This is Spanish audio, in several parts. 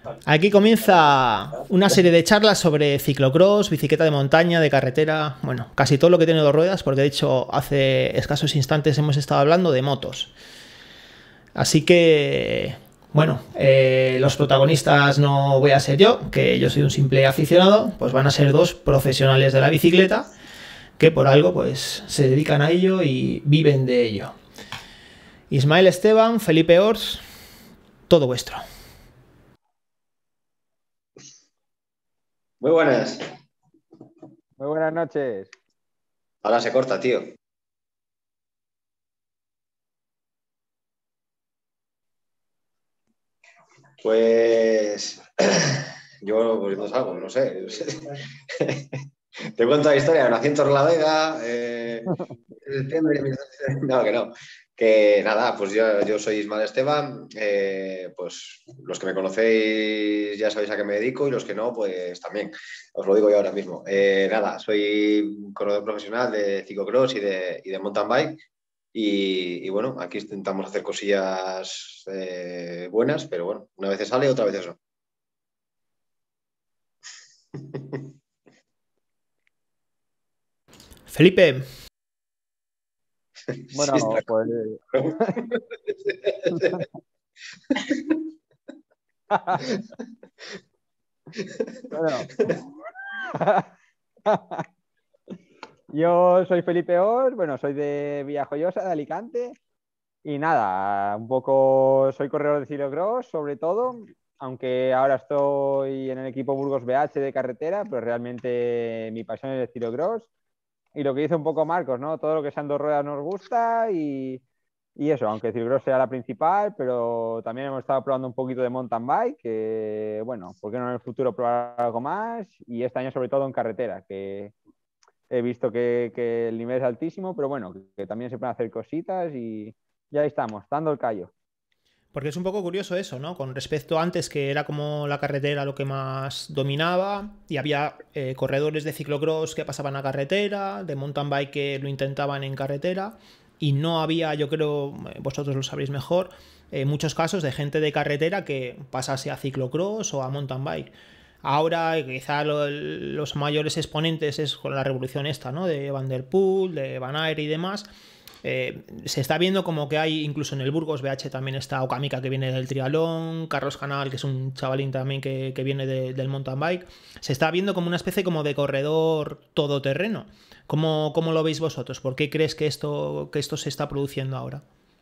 Aquí comienza una serie de charlas sobre ciclocross, bicicleta de montaña, de carretera, bueno, casi todo lo que tiene dos ruedas, porque de hecho hace escasos instantes hemos estado hablando de motos. Así que, bueno, los protagonistas no voy a ser yo, que yo soy un simple aficionado, pues van a ser dos profesionales de la bicicleta que por algo pues se dedican a ello y viven de ello. Ismael Esteban, Felipe Ors, todo vuestro. Muy buenas. Muy buenas noches. Ahora se corta, tío. Pues yo pues no salgo, no sé. Te cuento la historia. Nací en Torrelavega, no, que no. Que nada, pues yo soy Ismael Esteban. Pues los que me conocéis ya sabéis a qué me dedico y los que no, pues también. Os lo digo yo ahora mismo. Nada, soy corredor profesional de ciclocross y de mountain bike. Y bueno, aquí intentamos hacer cosillas buenas, pero bueno, una vez sale, otra vez no. Felipe. Bueno, Sí, pues... bueno. Yo soy Felipe Ors, bueno, soy de Villajoyosa, de Alicante. Y nada, un poco soy corredor de ciclocross, sobre todo, aunque ahora estoy en el equipo Burgos BH de carretera, pero realmente mi pasión es el ciclocross. Y lo que dice un poco Marcos, ¿no? Todo lo que sean dos ruedas nos gusta y eso, aunque el ciclocross sea la principal, pero también hemos estado probando un poquito de mountain bike, que bueno, ¿por qué no en el futuro probar algo más? Y este año sobre todo en carretera, que he visto que el nivel es altísimo, pero bueno, que también se pueden hacer cositas y ya estamos, dando el callo. Porque es un poco curioso eso, ¿no? Con respecto a antes, que era como la carretera lo que más dominaba, y había corredores de ciclocross que pasaban a carretera, de mountain bike que lo intentaban en carretera, y no había, yo creo, vosotros lo sabréis mejor, muchos casos de gente de carretera que pasase a ciclocross o a mountain bike. Ahora quizá los mayores exponentes es con la revolución esta, ¿no? De Van der Poel, de Van Aert y demás. Se está viendo como que hay, incluso en el Burgos BH también está Okamika, que viene del triatlón, Carlos Canal, que es un chavalín también que viene del mountain bike. Se está viendo como una especie como de corredor todoterreno. ¿Cómo lo veis vosotros? ¿Por qué crees que esto se está produciendo ahora?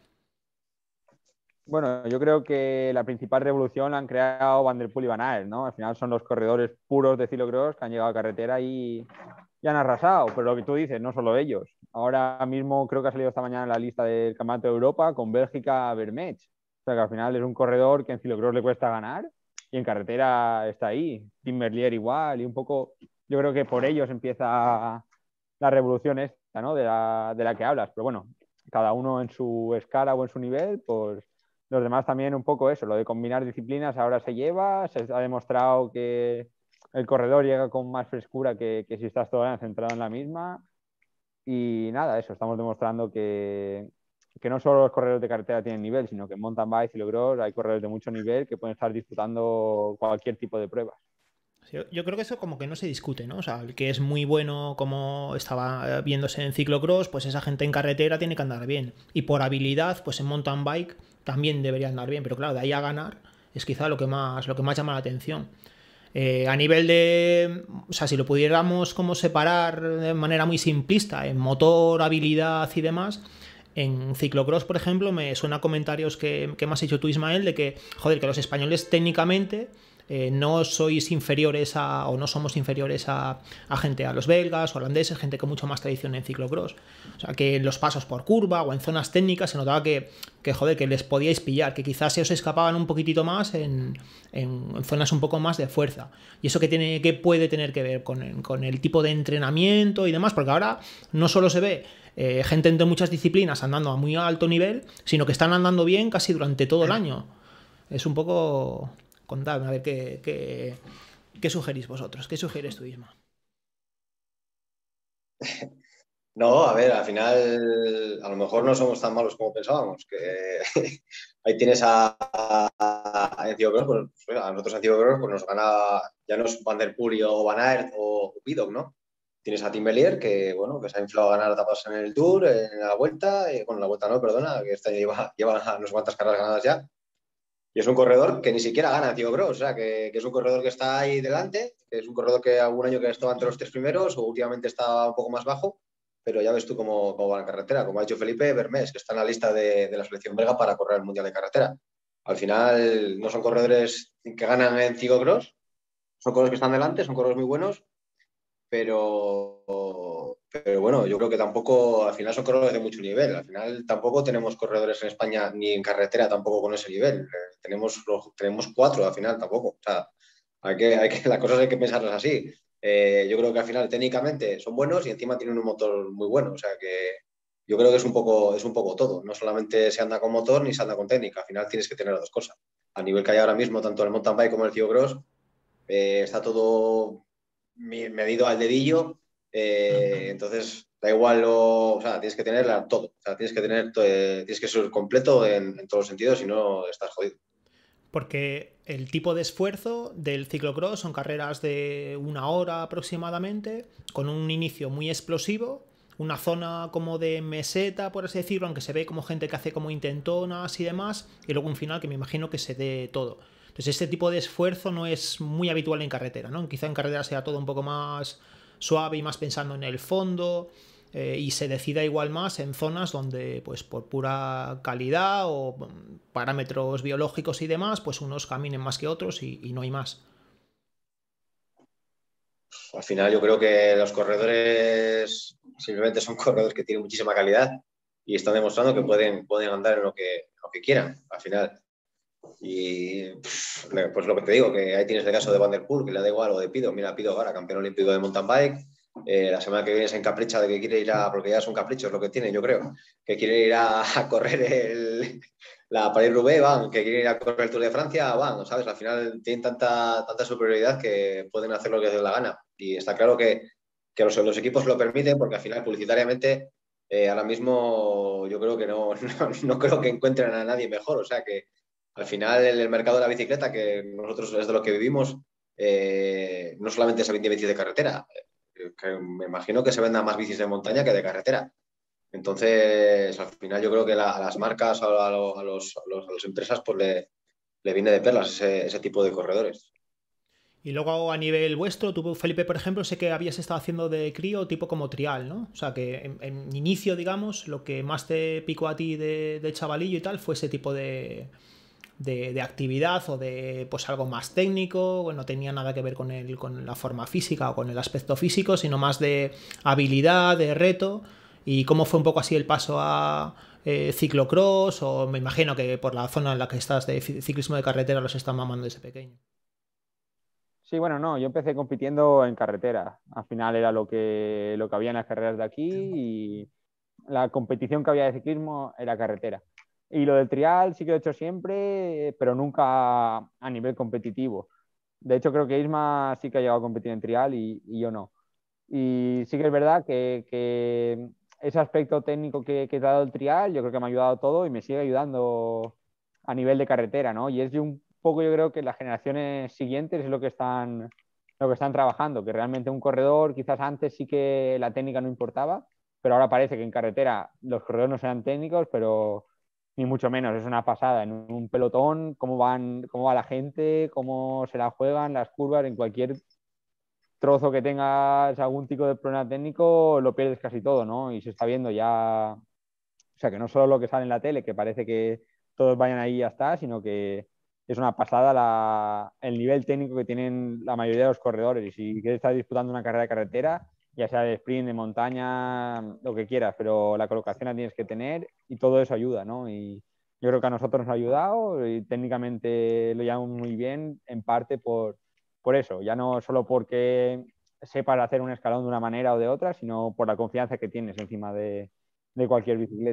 Bueno, yo creo que la principal revolución la han creado Van der Poel y Van Aert, ¿no? Al final son los corredores puros de ciclocross que han llegado a carretera y han arrasado, pero lo que tú dices, no solo ellos. Ahora mismo creo que ha salido esta mañana en la lista del Campeonato de Europa con Bélgica Vermech. O sea que al final es un corredor que en ciclocross le cuesta ganar y en carretera está ahí. Tim Merlier igual y un poco, yo creo que por ellos empieza la revolución esta, ¿no? De la que hablas. Pero bueno, cada uno en su escala o en su nivel, pues los demás también un poco eso, lo de combinar disciplinas ahora se lleva, se ha demostrado que el corredor llega con más frescura que si estás todo el año centrado en la misma. Y nada, eso, estamos demostrando que no solo los corredores de carretera tienen nivel, sino que en mountain bike, ciclocross, hay corredores de mucho nivel que pueden estar disputando cualquier tipo de pruebas. Yo creo que eso como que no se discute, ¿no? O sea, el que es muy bueno, como estaba viéndose en ciclocross, pues esa gente en carretera tiene que andar bien. Y por habilidad, pues en mountain bike también debería andar bien. Pero claro, de ahí a ganar es quizá lo que más llama la atención. A nivel de... O sea, si lo pudiéramos como separar de manera muy simplista en motor, habilidad y demás, en ciclocross, por ejemplo, me suena comentarios que me has hecho tú, Ismael, de que, joder, que los españoles técnicamente no sois inferiores o no somos inferiores a gente, a los belgas, holandeses, gente con mucho más tradición en ciclocross. O sea, que en los pasos por curva o en zonas técnicas se notaba joder, que les podíais pillar, que quizás se os escapaban un poquitito más en zonas un poco más de fuerza. Y eso que puede tener que ver con el tipo de entrenamiento y demás, porque ahora no solo se ve gente de muchas disciplinas andando a muy alto nivel, sino que están andando bien casi durante todo el año. Es un poco... Contadme, a ver qué sugerís vosotros, qué sugieres tú, Isma. No, a ver, al final a lo mejor no somos tan malos como pensábamos, que ahí tienes a Encio Gross, pues, a nosotros Encio Gross pues nos gana, ya no es Van der Poel o Van Aert o Pidcock, ¿no? Tienes a Tim Merlier, que bueno, que se ha inflado a ganar etapas en el Tour, en la Vuelta, bueno, la Vuelta no, perdona, que este año lleva no sé cuántas carreras ganadas ya, y es un corredor que ni siquiera gana Encio Gross, o sea, que es un corredor que está ahí delante, que es un corredor que algún año que estaba entre los tres primeros, o últimamente está un poco más bajo, pero ya ves tú cómo va la carretera, como ha dicho Felipe Vermés, que está en la lista de la selección belga para correr el Mundial de Carretera. Al final no son corredores que ganan en ciclocross, son corredores que están delante, son corredores muy buenos, pero bueno, yo creo que tampoco, al final son corredores de mucho nivel. Al final tampoco tenemos corredores en España ni en carretera tampoco con ese nivel. Tenemos cuatro al final tampoco. O sea, las cosas hay que pensarlas así. Yo creo que al final técnicamente son buenos y encima tienen un motor muy bueno. O sea que yo creo que es un poco todo. No solamente se anda con motor ni se anda con técnica. Al final tienes que tener las dos cosas. A nivel que hay ahora mismo, tanto el mountain bike como el ciclocross, está todo medido al dedillo, entonces da igual o sea, tienes que tenerla todo, o sea, tienes que ser completo en todos los sentidos, si no estás jodido. Porque el tipo de esfuerzo del ciclocross son carreras de 1 hora aproximadamente, con un inicio muy explosivo, una zona como de meseta, por así decirlo, aunque se ve como gente que hace como intentonas y demás, y luego un final que me imagino que se dé todo. Entonces este tipo de esfuerzo no es muy habitual en carretera, ¿no? Quizá en carretera sea todo un poco más suave y más pensando en el fondo, y se decida igual más en zonas donde, pues por pura calidad o parámetros biológicos y demás, pues unos caminen más que otros y no hay más. Al final yo creo que los corredores simplemente son corredores que tienen muchísima calidad y están demostrando que pueden andar en lo que quieran, al final. Y pues lo que te digo, que ahí tienes el caso de Van der Poel, que le da igual, o de Pido. Mira, Pido ahora, campeón olímpico de mountain bike. La semana que viene se encapricha de que quiere ir porque ya es un capricho, es lo que tiene, yo creo, que quiere ir a correr la Paris-Roubaix, van, que quiere ir a correr el Tour de Francia, van, ¿sabes? Al final tienen tanta superioridad que pueden hacer lo que les dé la gana. Y está claro que los equipos lo permiten porque al final publicitariamente ahora mismo yo creo que no creo que encuentren a nadie mejor, o sea que al final, el mercado de la bicicleta, que nosotros es de lo que vivimos, no solamente se vende bicis de carretera, que me imagino que se vendan más bicis de montaña que de carretera. Entonces, al final yo creo que a las marcas, a las empresas, pues le viene de perlas ese tipo de corredores. Y luego a nivel vuestro, tú, Felipe, por ejemplo, sé que habías estado haciendo de crío tipo como trial, ¿no? O sea, que en inicio, digamos, lo que más te picó a ti de chavalillo y tal fue ese tipo de actividad o de pues algo más técnico, bueno, no tenía nada que ver con la forma física o con el aspecto físico, sino más de habilidad, de reto, y cómo fue un poco así el paso a ciclocross, o me imagino que por la zona en la que estás de ciclismo de carretera los están mamando desde pequeño. Sí, bueno, no, yo empecé compitiendo en carretera. Al final era lo que había en las carreras de aquí y la competición que había de ciclismo era carretera. Y lo del trial sí que lo he hecho siempre, pero nunca a nivel competitivo. De hecho, creo que Isma sí que ha llegado a competir en trial y yo no. Y sí que es verdad que ese aspecto técnico que te ha dado el trial, yo creo que me ha ayudado todo y me sigue ayudando a nivel de carretera, ¿no? Y es de un poco, yo creo que las generaciones siguientes es lo que están trabajando, que realmente un corredor, quizás antes sí que la técnica no importaba, pero ahora parece que en carretera los corredores no sean técnicos, pero ni mucho menos, es una pasada. En un pelotón, cómo va la gente, cómo se la juegan, las curvas, en cualquier trozo que tengas algún tipo de problema técnico, lo pierdes casi todo, ¿no? Y se está viendo ya, o sea, que no solo lo que sale en la tele, que parece que todos vayan ahí y ya está, sino que es una pasada el nivel técnico que tienen la mayoría de los corredores. Y si quieres estar disputando una carrera de carretera, ya sea de sprint, de montaña, lo que quieras, pero la colocación la tienes que tener y todo eso ayuda, ¿no? Y yo creo que a nosotros nos ha ayudado y técnicamente lo llevamos muy bien, en parte por eso, ya no solo porque sepas hacer un escalón de una manera o de otra, sino por la confianza que tienes encima de cualquier bicicleta.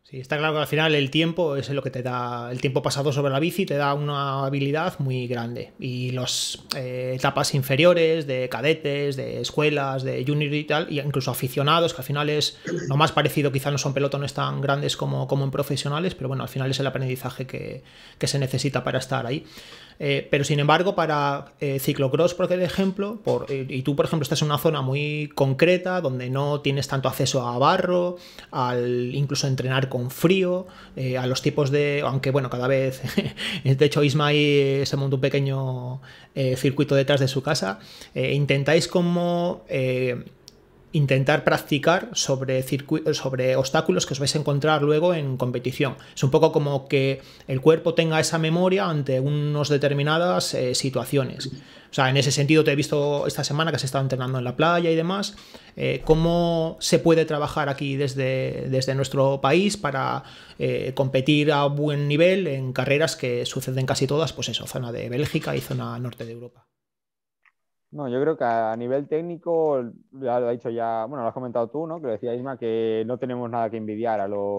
Sí, está claro que al final el tiempo es lo que te da, el tiempo pasado sobre la bici te da una habilidad muy grande. Y las etapas inferiores de cadetes, de escuelas, de junior y tal, y incluso aficionados, que al final es lo más parecido, quizá no son pelotones tan grandes como en profesionales, pero bueno, al final es el aprendizaje que se necesita para estar ahí. Pero sin embargo, para ciclocross, por ejemplo, y tú, por ejemplo, estás en una zona muy concreta donde no tienes tanto acceso a barro, al incluso entrenar con frío, a los tipos de. Aunque bueno, cada vez. De hecho, Ismail se montó un pequeño circuito detrás de su casa. Intentáis como. Intentar practicar sobre obstáculos que os vais a encontrar luego en competición. Es un poco como que el cuerpo tenga esa memoria ante unas determinadas situaciones. O sea, en ese sentido te he visto esta semana que has estado entrenando en la playa y demás. ¿Cómo se puede trabajar aquí desde nuestro país para competir a buen nivel en carreras que suceden casi todas, pues eso, zona de Bélgica y zona norte de Europa? No, yo creo que a nivel técnico, ya lo ha dicho ya, bueno, lo has comentado tú, ¿no? Que lo decía Isma, que no tenemos nada que envidiar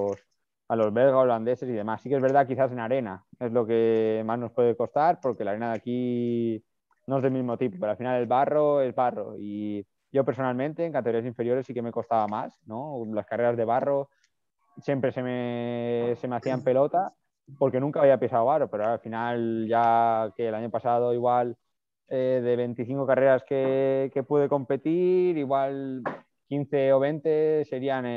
a los belgas, holandeses y demás. Sí que es verdad, quizás en arena es lo que más nos puede costar, porque la arena de aquí no es del mismo tipo, pero al final el barro es barro. Y yo personalmente en categorías inferiores sí que me costaba más, ¿no? Las carreras de barro siempre se me hacían pelota porque nunca había pisado barro, pero al final ya que el año pasado igual de 25 carreras que pude competir, igual 15 o 20 serían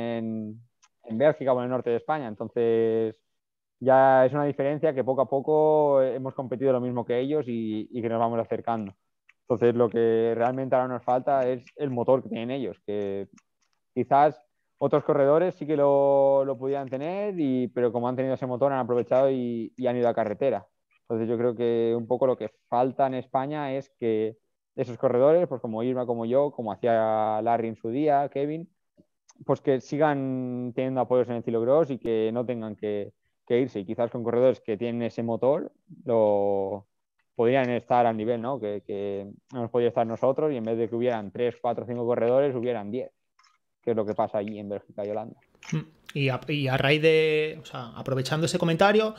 en Bélgica o en el norte de España. Entonces ya es una diferencia que poco a poco hemos competido lo mismo que ellos y que nos vamos acercando. Entonces lo que realmente ahora nos falta es el motor que tienen ellos, que quizás otros corredores sí que lo pudieran tener, pero como han tenido ese motor han aprovechado y han ido a carretera. Entonces yo creo que un poco lo que falta en España es que esos corredores, pues como Irma, como yo, como hacía Larry en su día, Kevin, pues que sigan teniendo apoyos en el ciclocross y que no tengan que irse. Y quizás con corredores que tienen ese motor lo podrían estar al nivel, ¿no? Que hemos podido estar nosotros y en vez de que hubieran 3 4 5 corredores, hubieran 10, que es lo que pasa allí en Bélgica y Holanda. Y a raíz de, o sea, aprovechando ese comentario,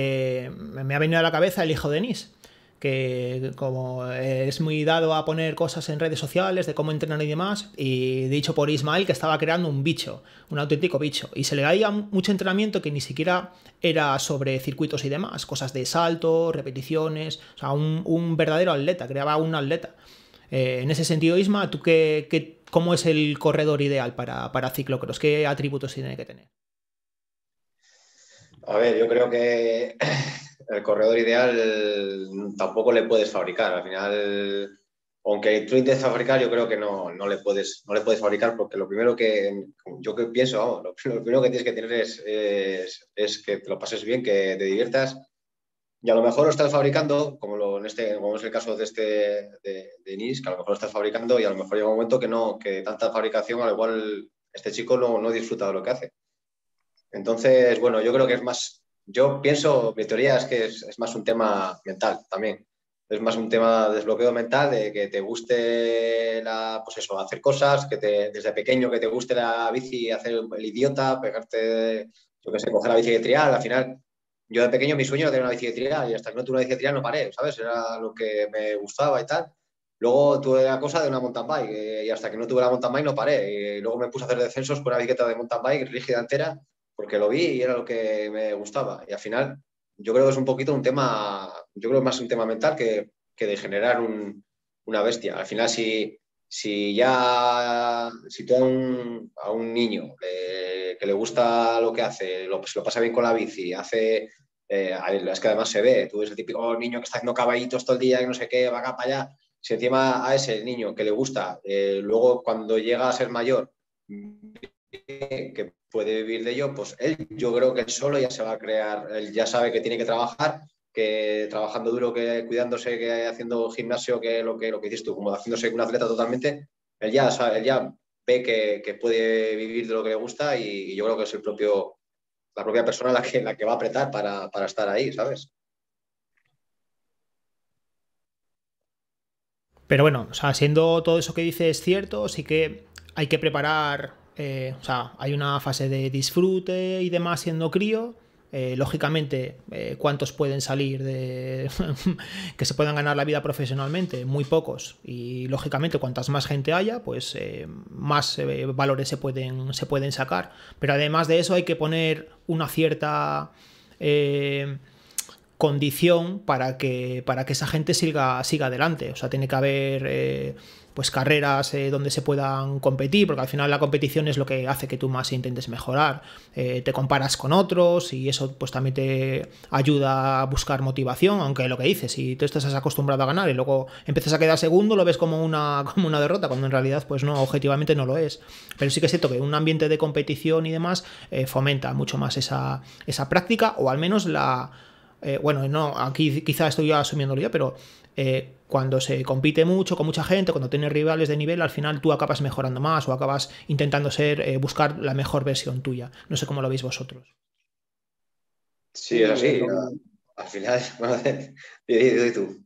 me ha venido a la cabeza el hijo de Denis, que como es muy dado a poner cosas en redes sociales de cómo entrenar y demás, y dicho por Ismael que estaba creando un bicho, un auténtico bicho, y se le daía mucho entrenamiento que ni siquiera era sobre circuitos y demás, cosas de salto, repeticiones, o sea, un verdadero atleta, creaba un atleta. En ese sentido, Isma, ¿tú cómo es el corredor ideal para ciclocross? ¿Qué atributos tiene que tener? A ver, yo creo que el corredor ideal tampoco le puedes fabricar. Al final, aunque tú intentes fabricar, yo creo que no le puedes fabricar porque lo primero que yo que pienso, vamos, lo primero que tienes que tener es que te lo pases bien, que te diviertas. Y a lo mejor lo estás fabricando, como es el caso de Nis, que a lo mejor lo estás fabricando y a lo mejor llega un momento que tanta fabricación, al igual este chico no disfruta de lo que hace. Entonces, bueno, yo creo que es más, yo pienso, mi teoría es que es más un tema mental también. Es más un tema de desbloqueo mental, de que te guste pues eso, hacer cosas, desde pequeño que te guste la bici, hacer el idiota, pegarte, yo qué sé, coger la bici de trial. Al final, yo de pequeño mi sueño era tener una bici de trial y hasta que no tuve una bici de trial no paré, ¿sabes? Era lo que me gustaba y tal. Luego tuve la cosa de una mountain bike y hasta que no tuve la mountain bike no paré. Y luego me puse a hacer descensos con una bicicleta de mountain bike rígida entera porque lo vi y era lo que me gustaba. Y al final, yo creo que es un poquito un tema, yo creo más un tema mental que de generar una bestia. Al final, si tú a un niño que le gusta lo que hace, se lo pasa bien con la bici, es que además se ve, tú ves el típico niño que está haciendo caballitos todo el día, que no sé qué, va acá para allá. Si encima a ese niño que le gusta, luego cuando llega a ser mayor, que puede vivir de ello, pues él, yo creo que él solo ya se va a crear, él ya sabe que tiene que trabajar, que trabajando duro, que cuidándose, que haciendo gimnasio, que lo que dices tú, como haciéndose un atleta totalmente, él ya ve que puede vivir de lo que le gusta y yo creo que es la propia persona la que va a apretar para estar ahí, ¿sabes? Pero bueno, o sea, siendo todo eso que dices cierto, sí que hay que preparar o sea, hay una fase de disfrute y demás siendo crío. Lógicamente, ¿cuántos pueden salir de que se puedan ganar la vida profesionalmente? Muy pocos. Y lógicamente, cuantas más gente haya, pues más valores se pueden sacar. Pero además de eso, hay que poner una cierta condición para que esa gente siga adelante. O sea, tiene que haber pues carreras donde se puedan competir, porque al final la competición es lo que hace que tú más intentes mejorar. Te comparas con otros y eso pues también te ayuda a buscar motivación, aunque lo que dices, si tú estás acostumbrado a ganar y luego empiezas a quedar segundo, lo ves como una derrota, cuando en realidad pues no, objetivamente no lo es. Pero sí que es cierto que un ambiente de competición y demás fomenta mucho más esa práctica, o al menos bueno, no, aquí quizá estoy ya asumiéndolo yo, pero cuando se compite mucho con mucha gente, cuando tienes rivales de nivel, al final tú acabas mejorando más o acabas intentando buscar la mejor versión tuya. No sé cómo lo veis vosotros. Sí, es así. Al final, bueno, di tú.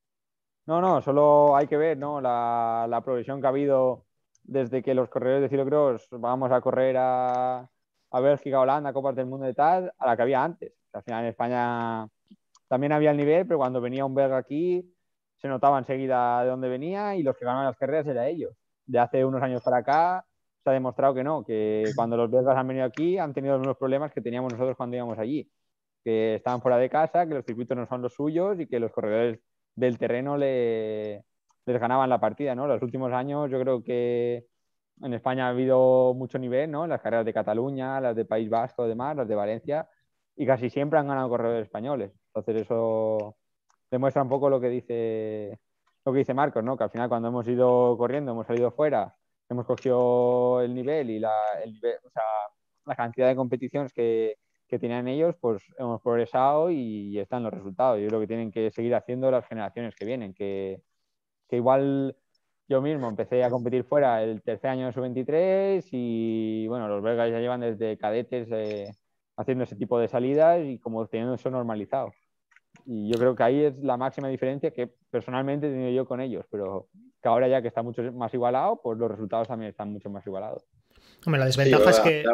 No, solo hay que ver, ¿no? La progresión que ha habido desde que los corredores de ciclocross vamos a correr a Bélgica, Holanda, Copas del Mundo y tal, a la que había antes. Al final en España también había el nivel, pero cuando venía un belga aquí se notaba enseguida de dónde venía y los que ganaban las carreras eran ellos. De hace unos años para acá se ha demostrado que no, que cuando los belgas han venido aquí han tenido los mismos problemas que teníamos nosotros cuando íbamos allí, que estaban fuera de casa, que los circuitos no son los suyos y que los corredores del terreno les ganaban la partida, ¿no? Los últimos años yo creo que en España ha habido mucho nivel, ¿no? Las carreras de Cataluña, las de País Vasco, demás, las de Valencia, y casi siempre han ganado corredores españoles. Entonces eso demuestra un poco lo que dice Marcos, ¿no? Que al final cuando hemos ido corriendo, hemos salido fuera, hemos cogido el nivel y o sea, la cantidad de competiciones que tenían ellos, pues hemos progresado y están los resultados. Yo creo que tienen que seguir haciendo las generaciones que vienen, que igual yo mismo empecé a competir fuera el tercer año de sub-23 y bueno, los belgas ya llevan desde cadetes haciendo ese tipo de salidas y como teniendo eso normalizado. Y yo creo que ahí es la máxima diferencia que personalmente he tenido yo con ellos, pero que ahora ya que está mucho más igualado, pues los resultados también están mucho más igualados. Hombre, la desventaja es que...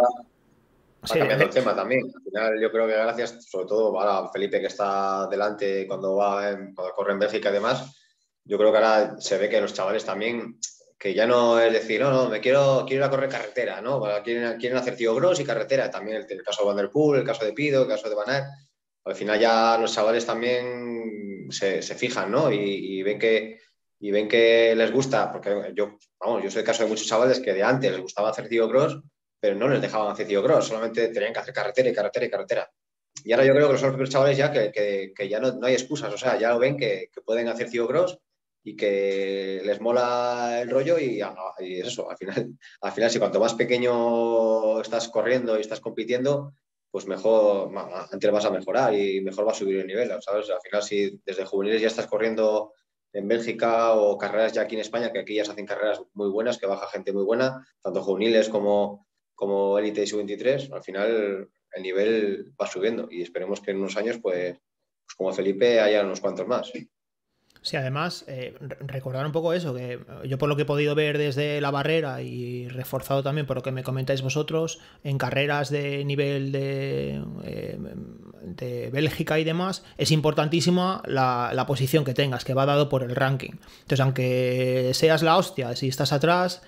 Va cambiando el tema también. Al final yo creo que gracias, sobre todo a Felipe que está delante cuando corre en Bélgica y demás, yo creo que ahora se ve que los chavales también, que ya no es decir, no, me quiero ir a correr carretera, ¿no? Quieren hacer tío gross y carretera. También el caso de Van der Poel, el caso de Pido, el caso de Van Aert. Al final ya los chavales también se fijan, ¿no? Y ven que les gusta, porque yo soy el caso de muchos chavales que de antes les gustaba hacer tío gross, pero no les dejaban hacer ciclocross, solamente tenían que hacer carretera y carretera y carretera. Y ahora yo creo que son los chavales ya que ya no hay excusas, o sea, ya lo ven que pueden hacer ciclocross y que les mola el rollo y es eso, al final si cuanto más pequeño estás corriendo y estás compitiendo, pues mejor, antes vas a mejorar y mejor va a subir el nivel, ¿sabes? Al final si desde juveniles ya estás corriendo en Bélgica o carreras ya aquí en España, que aquí ya se hacen carreras muy buenas, que baja gente muy buena, tanto juveniles como élite y sub-23, al final el nivel va subiendo y esperemos que en unos años, pues como Felipe, haya unos cuantos más. Sí, además, recordar un poco eso, que yo por lo que he podido ver desde la barrera y reforzado también por lo que me comentáis vosotros, en carreras de nivel de Bélgica y demás, es importantísima la posición que tengas, que va dado por el ranking. Entonces, aunque seas la hostia, si estás atrás,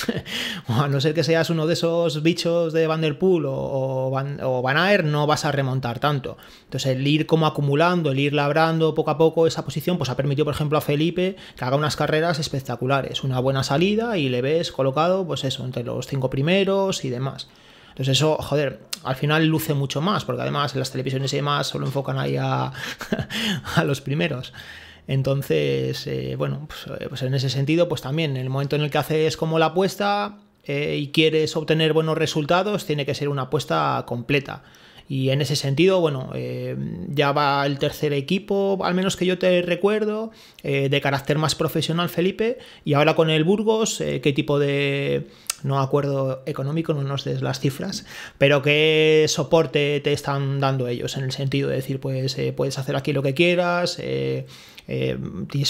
a no ser que seas uno de esos bichos de Van der Poel o Van Aert, no vas a remontar tanto. Entonces, el ir como acumulando, el ir labrando poco a poco esa posición, pues ha permitido, por ejemplo, a Felipe que haga unas carreras espectaculares, una buena salida y le ves colocado, pues eso, entre los 5 primeros y demás. Entonces eso, joder, al final luce mucho más, porque además en las televisiones y demás solo enfocan ahí a los primeros. Entonces, bueno, pues en ese sentido, pues también en el momento en el que haces como la apuesta y quieres obtener buenos resultados, tiene que ser una apuesta completa. Y en ese sentido, bueno, ya va el tercer equipo, al menos que yo te recuerdo, de carácter más profesional, Felipe, y ahora con el Burgos, ¿qué tipo de, no acuerdo económico, no nos des las cifras, pero qué soporte te están dando ellos en el sentido de decir, pues puedes hacer aquí lo que quieras,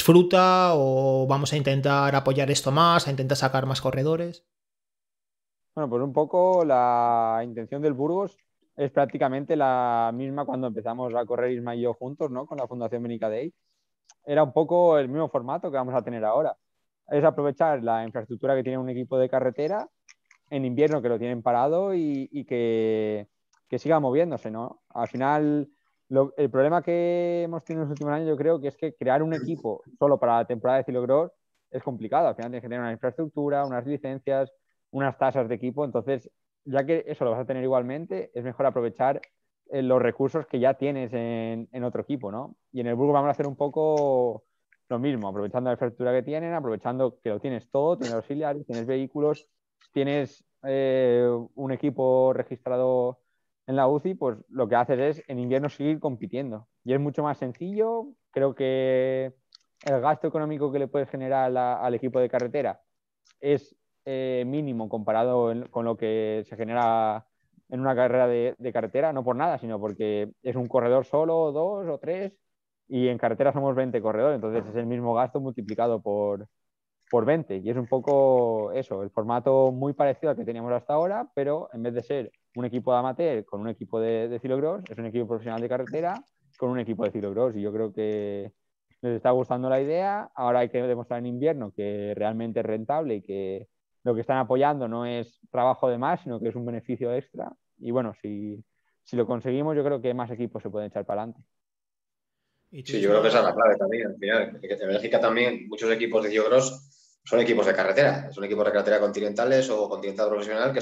disfruta o vamos a intentar apoyar esto más, a intentar sacar más corredores? Bueno, pues un poco la intención del Burgos es prácticamente la misma cuando empezamos a correr Isma y yo juntos, ¿no? Con la Fundación Benica Day. Era un poco el mismo formato que vamos a tener ahora. Es aprovechar la infraestructura que tiene un equipo de carretera en invierno, que lo tienen parado y que siga moviéndose, ¿no? Al final, el problema que hemos tenido en los últimos años, yo creo que es que crear un equipo solo para la temporada de ciclocross es complicado. Al final tienes que tener una infraestructura, unas licencias, unas tasas de equipo. Entonces, ya que eso lo vas a tener igualmente, es mejor aprovechar los recursos que ya tienes en otro equipo, ¿no? Y en el Burgos vamos a hacer un poco lo mismo, aprovechando la infraestructura que tienen, aprovechando que lo tienes todo, tienes auxiliares, tienes vehículos, tienes un equipo registrado en la UCI, pues lo que haces es en invierno seguir compitiendo. Y es mucho más sencillo. Creo que el gasto económico que le puedes generar al equipo de carretera es mínimo comparado con lo que se genera en una carrera de carretera, no por nada, sino porque es un corredor solo, dos o tres, y en carretera somos 20 corredores, entonces es el mismo gasto multiplicado por 20. Y es un poco eso, el formato muy parecido al que teníamos hasta ahora, pero en vez de ser un equipo de amateur con un equipo de ciclocross, es un equipo profesional de carretera con un equipo de ciclocross. Y yo creo que les está gustando la idea. Ahora hay que demostrar en invierno que realmente es rentable y que lo que están apoyando no es trabajo de más, sino que es un beneficio extra. Y bueno, si lo conseguimos, yo creo que más equipos se pueden echar para adelante. Y tú, Sí, yo creo que esa es la Isma, clave también. Al final, en Bélgica también muchos equipos de ciclocross son equipos de carretera. Son equipos de carretera continentales o continental profesional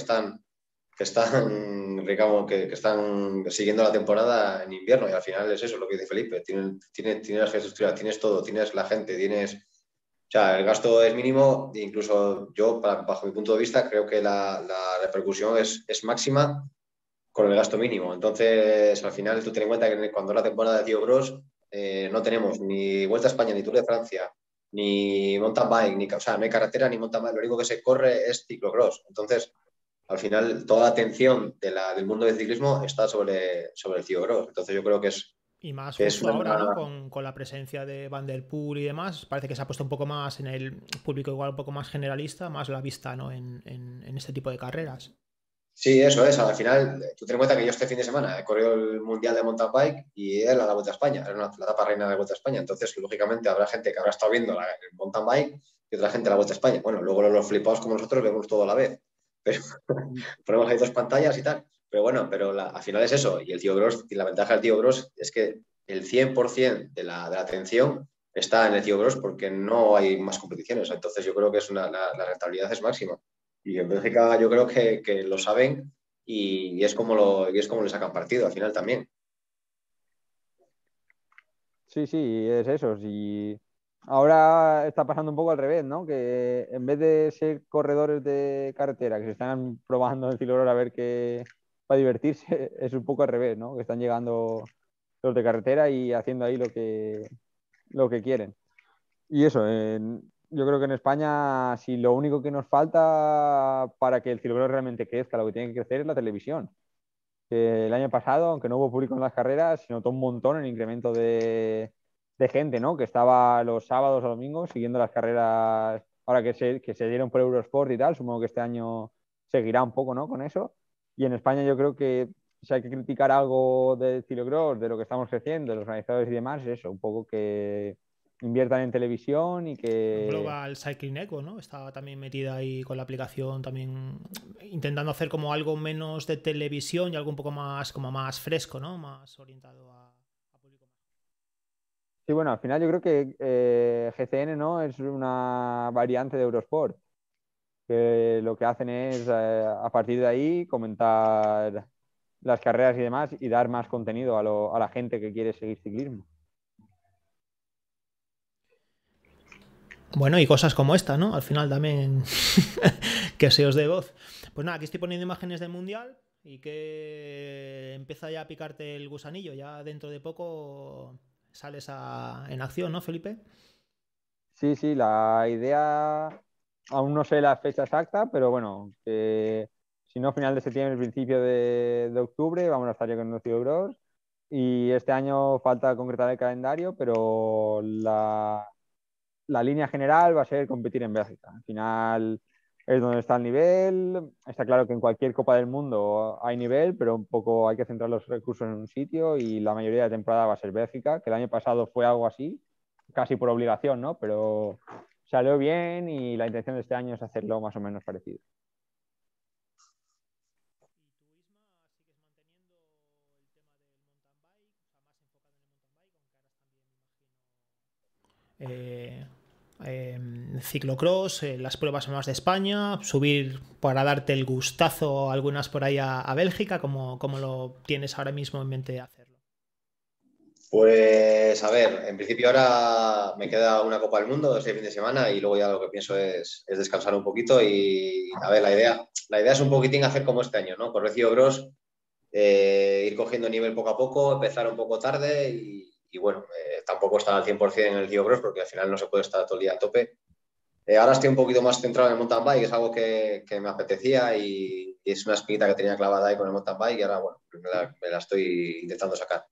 digamos, que están siguiendo la temporada en invierno. Y al final es eso, lo que dice Felipe. Tienes la infraestructura, tienes todo, tienes la gente, tienes... O sea, el gasto es mínimo e incluso yo, bajo mi punto de vista, creo que la repercusión es máxima con el gasto mínimo. Entonces, al final, tú ten en cuenta que cuando es la temporada de Tío Bros, no tenemos ni Vuelta a España, ni Tour de Francia, ni mountain bike, o sea, no hay carretera ni mountain bike, lo único que se corre es ciclocross. Entonces, al final, toda la atención del mundo del ciclismo está sobre el ciclocross. Entonces, yo creo y más que es justo una... ahora, ¿no? Con la presencia de Van Der Poel y demás, parece que se ha puesto un poco más en el público igual un poco más generalista, más la vista, ¿no? En este tipo de carreras. Sí, eso es. Al final, tú ten en cuenta que yo este fin de semana he corrido el Mundial de Mountain Bike y era la Vuelta a España, era la etapa reina de la Vuelta a España. Entonces, lógicamente, habrá gente que habrá estado viendo el Mountain Bike y otra gente la Vuelta a España. Bueno, luego los flipados como nosotros vemos todo a la vez. Pero ponemos ahí dos pantallas y tal. Pero bueno, al final es eso. Y el Tío Gross, y la ventaja del Tío Gross es que el 100% de la atención está en el Tío Gross porque no hay más competiciones. Entonces, yo creo que la rentabilidad es máxima. Y en Bélgica yo creo que lo saben y es como le sacan partido al final también. Sí, sí, es eso. Sí. Ahora está pasando un poco al revés, ¿no? Que en vez de ser corredores de carretera que se están probando en el ciclocross a ver qué para divertirse, es un poco al revés, ¿no? Que están llegando los de carretera y haciendo ahí lo que quieren. Y eso, yo creo que en España, si lo único que nos falta para que el ciclocross realmente crezca, lo que tiene que crecer es la televisión. Que el año pasado, aunque no hubo público en las carreras, se notó un montón el incremento de gente, ¿no? Que estaba los sábados o domingos siguiendo las carreras, ahora que se dieron por Eurosport y tal, supongo que este año seguirá un poco, ¿no? Con eso. Y en España yo creo que si hay que criticar algo del ciclocross, de lo que estamos creciendo, de los organizadores y demás, es eso, un poco que inviertan en televisión y que Global Cycling Echo, ¿no? Estaba también metida ahí con la aplicación, también intentando hacer como algo menos de televisión y algo un poco más, como más fresco, ¿no? Más orientado a público. sí, bueno, al final yo creo que GCN, ¿no? Es una variante de Eurosport, que lo que hacen es a partir de ahí comentar las carreras y demás y dar más contenido a la gente que quiere seguir ciclismo. Bueno, y cosas como esta, ¿no? Al final también que se os dé voz. Pues nada, aquí estoy poniendo imágenes del Mundial y que empieza ya a picarte el gusanillo. Ya dentro de poco sales en acción, ¿no, Felipe? Sí, sí, la idea, aún no sé la fecha exacta, pero bueno, que si no, final de septiembre, principio de octubre, vamos a estar ya con el Bros. Y este año falta concretar el calendario, pero la línea general va a ser competir en Bélgica. Al final, es donde está el nivel. Está claro que en cualquier Copa del Mundo hay nivel, pero un poco hay que centrar los recursos en un sitio y la mayoría de temporada va a ser Bélgica, que el año pasado fue algo así, casi por obligación, ¿no? Pero salió bien y la intención de este año es hacerlo más o menos parecido. Eh, ciclocross, las pruebas más de España, subir para darte el gustazo algunas por ahí a Bélgica, como lo tienes ahora mismo en mente hacerlo. Pues a ver, en principio ahora me queda una Copa del Mundo este fin de semana y luego ya lo que pienso es descansar un poquito y a ver, la idea es un poquitín hacer como este año, ¿no? Con Rocío Bros, ir cogiendo nivel poco a poco, empezar un poco tarde y bueno, tampoco estar al 100% en el Río Bros porque al final no se puede estar todo el día a tope. Ahora estoy un poquito más centrado en el mountain bike, es algo que me apetecía y es una espinita que tenía clavada ahí con el mountain bike y ahora, bueno, me la estoy intentando sacar.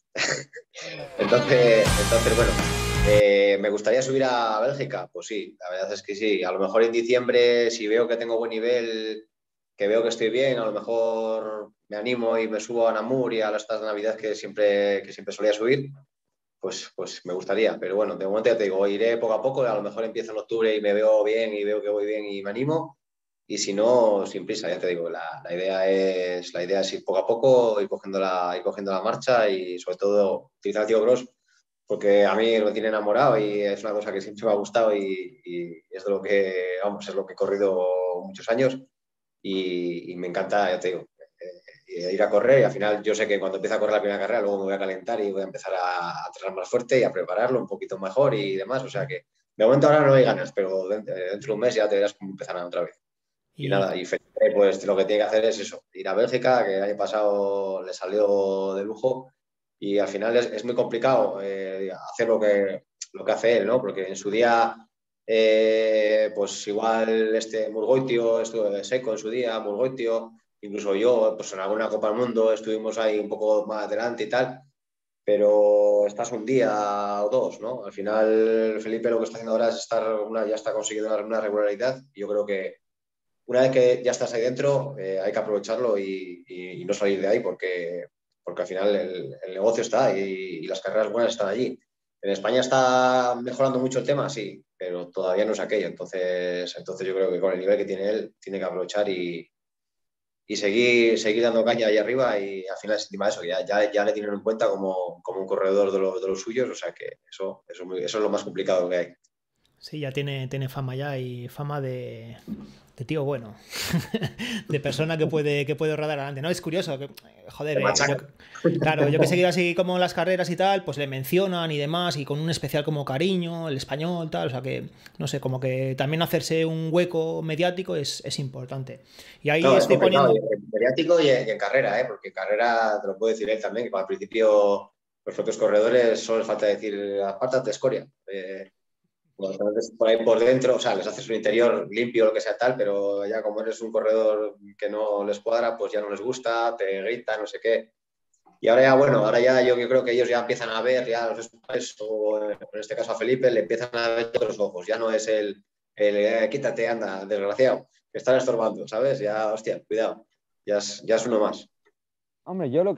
Entonces bueno, ¿me gustaría subir a Bélgica? Pues sí, la verdad es que sí. A lo mejor en diciembre, si veo que tengo buen nivel, que veo que estoy bien, a lo mejor me animo y me subo a Namur y a las estas de Navidad que siempre solía subir, pues me gustaría. Pero bueno, de momento ya te digo, iré poco a poco, a lo mejor empiezo en octubre y me veo bien y veo que voy bien y me animo. Y si no, sin prisa, ya te digo, la idea es ir poco a poco, ir cogiendo la marcha y sobre todo utilizar el tío Cross, porque a mí me tiene enamorado y es una cosa que siempre me ha gustado y es de lo que, vamos, es lo que he corrido muchos años y me encanta, ya te digo, ir a correr y al final yo sé que cuando empiece a correr la primera carrera luego me voy a calentar y voy a empezar a entrenar más fuerte y a prepararlo un poquito mejor y demás, o sea que de momento ahora no hay ganas, pero dentro de un mes ya te verás cómo empezarán otra vez. Y Y nada, y Felipe, pues lo que tiene que hacer es eso, ir a Bélgica, que el año pasado le salió de lujo, y al final es muy complicado hacer lo que hace él, ¿no? Porque en su día, pues igual Murgoitio estuvo seco en su día, Murgoitio, incluso yo, pues en alguna Copa del Mundo estuvimos ahí un poco más adelante y tal, pero estás un día o dos, ¿no? Al final, Felipe lo que está haciendo ahora es ya está consiguiendo una regularidad, y yo creo que una vez que ya estás ahí dentro, hay que aprovecharlo y no salir de ahí porque al final el negocio está y las carreras buenas están allí. En España está mejorando mucho el tema, sí, pero todavía no es aquello. Entonces yo creo que con el nivel que tiene él, tiene que aprovechar y seguir dando caña ahí arriba y al final es encima de eso, ya le tienen en cuenta como un corredor de los suyos, o sea que eso es lo más complicado que hay. sí, ya tiene fama ya y fama de tío bueno, de persona que puede rodar adelante. No, es curioso, joder, Te machaca. claro, yo que seguir así como las carreras y tal, pues le mencionan y demás, y con un especial como cariño, el español, tal, o sea que, no sé, como que también hacerse un hueco mediático es importante. Y ahí No, es estoy complicado, y poniendo, en mediático y en carrera, ¿eh? Porque en carrera te lo puede decir él también, que al principio los propios corredores solo les falta decir, apártate de escoria. Cuando te metes por ahí por dentro, o sea, les haces un interior limpio o lo que sea tal, pero ya como eres un corredor que no les cuadra, pues ya no les gusta, te gritan, no sé qué. Y ahora ya, bueno, ahora ya yo creo que ellos ya empiezan a ver, ya los españoles, o en este caso a Felipe, le empiezan a ver todos los ojos. Ya no es el quítate, anda, desgraciado, que están estorbando, ¿sabes? Ya, hostia, cuidado, ya es uno más. Hombre, yo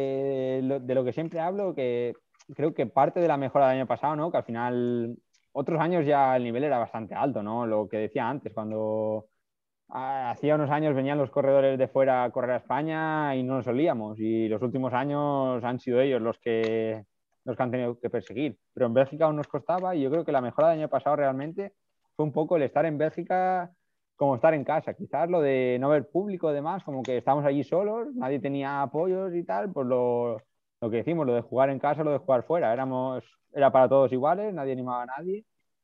de lo que siempre hablo, que creo que parte de la mejora del año pasado, ¿no? Que al final, otros años ya el nivel era bastante alto, ¿no? Lo que decía antes, cuando hacía unos años venían los corredores de fuera a correr a España y no nos solíamos. Y los últimos años han sido ellos los que han tenido que perseguir. Pero en Bélgica aún nos costaba y yo creo que la mejora del año pasado realmente fue un poco el estar en Bélgica como estar en casa. Quizás lo de no ver público, además, como que estábamos allí solos, nadie tenía apoyos y tal, pues lo que decimos, lo de jugar en casa, lo de jugar fuera. Era para todos iguales, nadie animaba a nadie.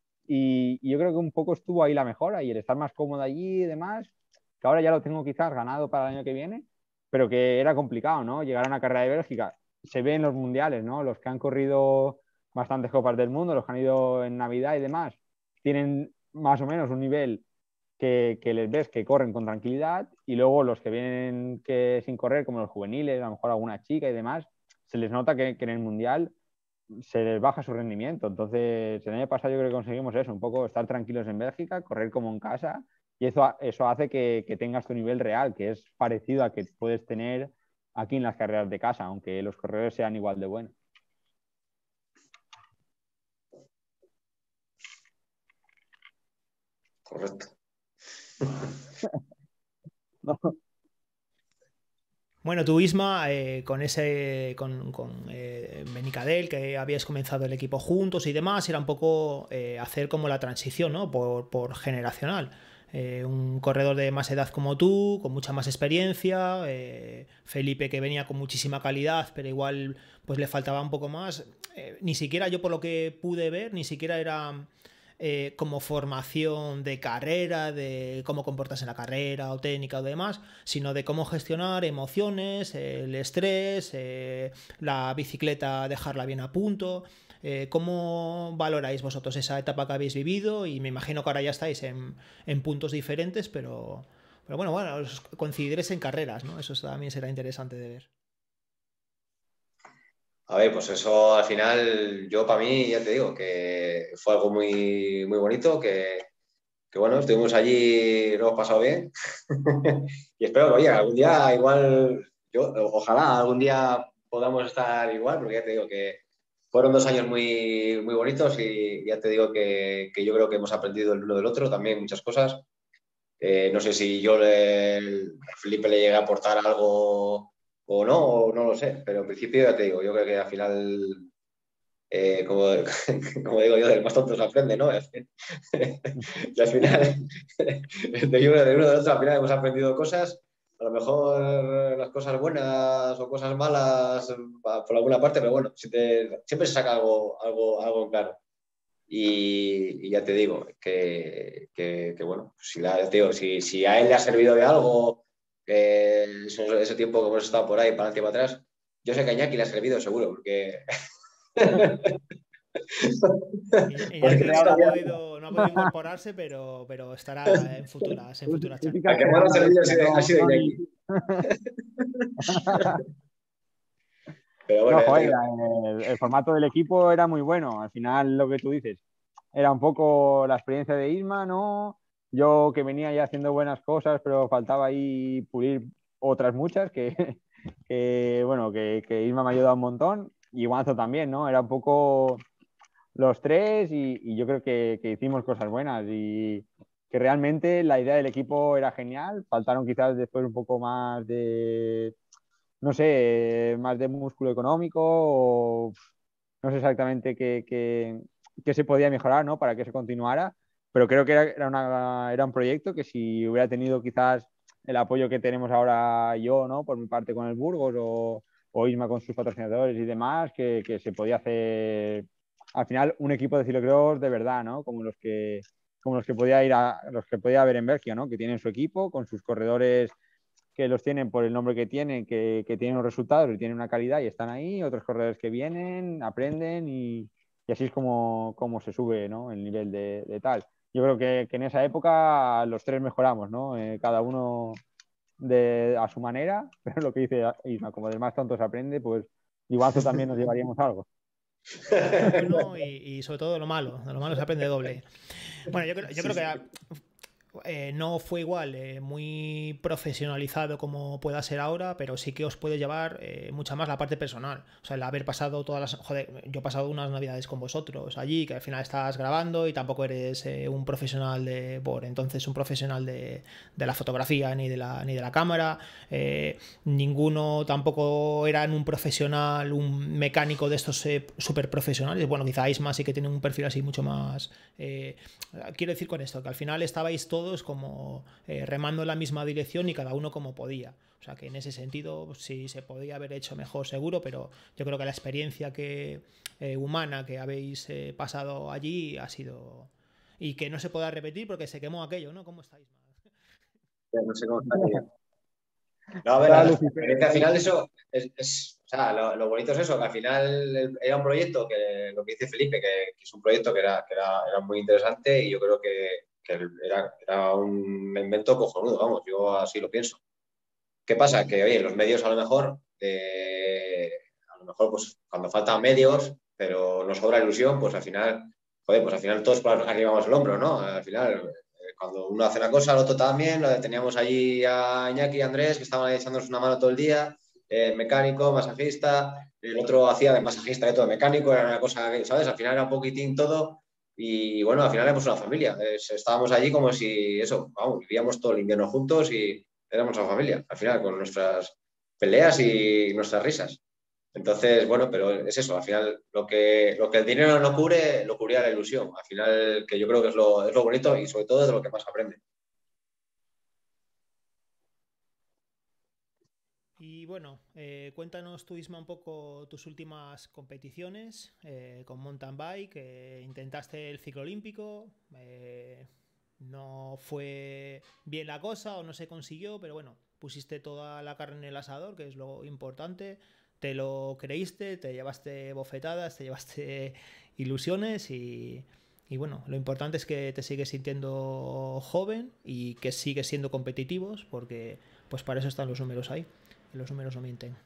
Y yo creo que un poco estuvo ahí la mejora y el estar más cómodo allí y demás, que ahora ya lo tengo quizás ganado para el año que viene, pero que era complicado, ¿no? Llegar a una carrera de Bélgica. Se ve en los mundiales, ¿no? Los que han corrido bastantes copas del mundo, los que han ido en Navidad y demás, tienen más o menos un nivel que les ves que corren con tranquilidad y luego los que vienen sin correr, como los juveniles, a lo mejor alguna chica y demás, se les nota que en el mundial se les baja su rendimiento. Entonces, el año pasado yo creo que conseguimos eso, un poco estar tranquilos en Bélgica, correr como en casa Y eso hace que tengas tu nivel real, que es parecido a que puedes tener aquí en las carreras de casa, aunque los corredores sean igual de buenos. Correcto. No. Bueno, tú, Isma, con Benicadel, que habíais comenzado el equipo juntos y demás, era un poco hacer como la transición, ¿no? Por generacional. Un corredor de más edad como tú, con mucha más experiencia, Felipe que venía con muchísima calidad, pero igual pues le faltaba un poco más. Ni siquiera yo por lo que pude ver, ni siquiera era como formación de carrera, de cómo comportarse en la carrera o técnica o demás, sino de cómo gestionar emociones, el estrés, la bicicleta, dejarla bien a punto. ¿Cómo valoráis vosotros esa etapa que habéis vivido? Y me imagino que ahora ya estáis en puntos diferentes, pero bueno, coincidiréis en carreras, ¿no? Eso también será interesante de ver. A ver, pues eso al final, yo para mí, ya te digo, que fue algo muy, muy bonito, que bueno, estuvimos allí, lo hemos pasado bien. Y espero que, oye, algún día igual, ojalá algún día podamos estar igual, porque ya te digo que fueron 2 años muy, muy bonitos y ya te digo que yo creo que hemos aprendido el uno del otro también muchas cosas. No sé si a Felipe le llegué a aportar algo o no lo sé, pero en principio ya te digo, yo creo que al final, como, como digo yo, del más tonto se aprende, ¿no? Y al final, de uno del otro, al final hemos aprendido cosas, a lo mejor las cosas buenas o cosas malas por alguna parte, pero bueno, siempre se saca algo en claro. Y ya te digo que bueno, si a él le ha servido de algo ese tiempo que hemos estado por ahí, para adelante y para atrás, yo sé que a Iñaki le ha servido seguro, porque... Iñaki no ha podido incorporarse, pero estará en futuras charlas. A Típica que más le ha semana servido extra, ha sido no, Iñaki. Pero no, bueno, ya te joder, digo. el formato del equipo era muy bueno. Al final, lo que tú dices, era un poco la experiencia de Isma, ¿no? Yo que venía ya haciendo buenas cosas, pero faltaba ahí pulir otras muchas bueno, que Isma me ha ayudado un montón. Y Guanzo también, ¿no? Era un poco los tres y yo creo que hicimos cosas buenas y que realmente la idea del equipo era genial. Faltaron quizás después un poco más de, no sé, más de músculo económico o no sé exactamente qué se podía mejorar, ¿no? Para que se continuara, pero creo que era un proyecto que si hubiera tenido quizás el apoyo que tenemos ahora yo, ¿no? Por mi parte con el Burgos o Isma con sus patrocinadores y demás, que se podía hacer al final un equipo de ciclocross de verdad, ¿no? Como los que podía los que podía haber en Bélgica, ¿no? Que tienen su equipo con sus corredores que los tienen por el nombre que tienen, que tienen los resultados y tienen una calidad y están ahí, otros corredores que vienen, aprenden y así es como se sube, ¿no? El nivel de tal. Yo creo que en esa época los tres mejoramos, ¿no? Cada uno a su manera, pero lo que dice Isma, como del más tonto se aprende, pues igual también nos llevaríamos algo. Lo bueno y sobre todo lo malo. De lo malo se aprende doble. Bueno, yo creo que no fue igual muy profesionalizado como pueda ser ahora, pero sí que os puede llevar mucha más la parte personal. O sea, el haber pasado todas las... Joder, yo he pasado unas navidades con vosotros allí, que al final estás grabando y tampoco eres un profesional entonces un profesional de la fotografía ni de la cámara. Ninguno tampoco era un profesional, un mecánico de estos súper profesionales. Bueno, quizá Isma sí que tiene un perfil así mucho más... quiero decir con esto, que al final estabais todos como remando en la misma dirección y cada uno como podía. O sea que en ese sentido sí se podía haber hecho mejor seguro, pero yo creo que la experiencia humana que habéis pasado allí ha sido... Y que no se pueda repetir porque se quemó aquello, ¿no? ¿Cómo estáis? No sé cómo está, tío. No, a ver, la experiencia al final eso o sea, lo bonito es eso, que al final era un proyecto que, lo que dice Felipe, que es un proyecto que era muy interesante y yo creo que era un invento cojonudo, vamos, yo así lo pienso. ¿Qué pasa? Que, oye, los medios a lo mejor pues cuando faltan medios, pero nos sobra ilusión, pues al final, joder, pues al final todos arribamos el hombro, ¿no? Al final, cuando uno hace una cosa, el otro también. Teníamos allí a Iñaki y Andrés, que estaban ahí echándonos una mano todo el día, mecánico, masajista, el otro hacía de masajista, de todo mecánico, era una cosa que, ¿sabes? Al final era un poquitín todo. Y bueno, al final éramos una familia. Estábamos allí como si eso, vamos, vivíamos todo el invierno juntos y éramos una familia, al final, con nuestras peleas y nuestras risas. Entonces, bueno, pero es eso, al final lo que el dinero no cubre, lo cubría la ilusión. Al final, que yo creo que es lo bonito y sobre todo es de lo que más aprende. Y bueno, cuéntanos tú, Isma, un poco tus últimas competiciones con mountain bike. Intentaste el ciclo olímpico, no fue bien la cosa o no se consiguió, pero bueno, pusiste toda la carne en el asador, que es lo importante. Te lo creíste, te llevaste bofetadas, te llevaste ilusiones y bueno, lo importante es que te sigues sintiendo joven y que sigues siendo competitivos, porque pues para eso están los números ahí. Los números no mienten.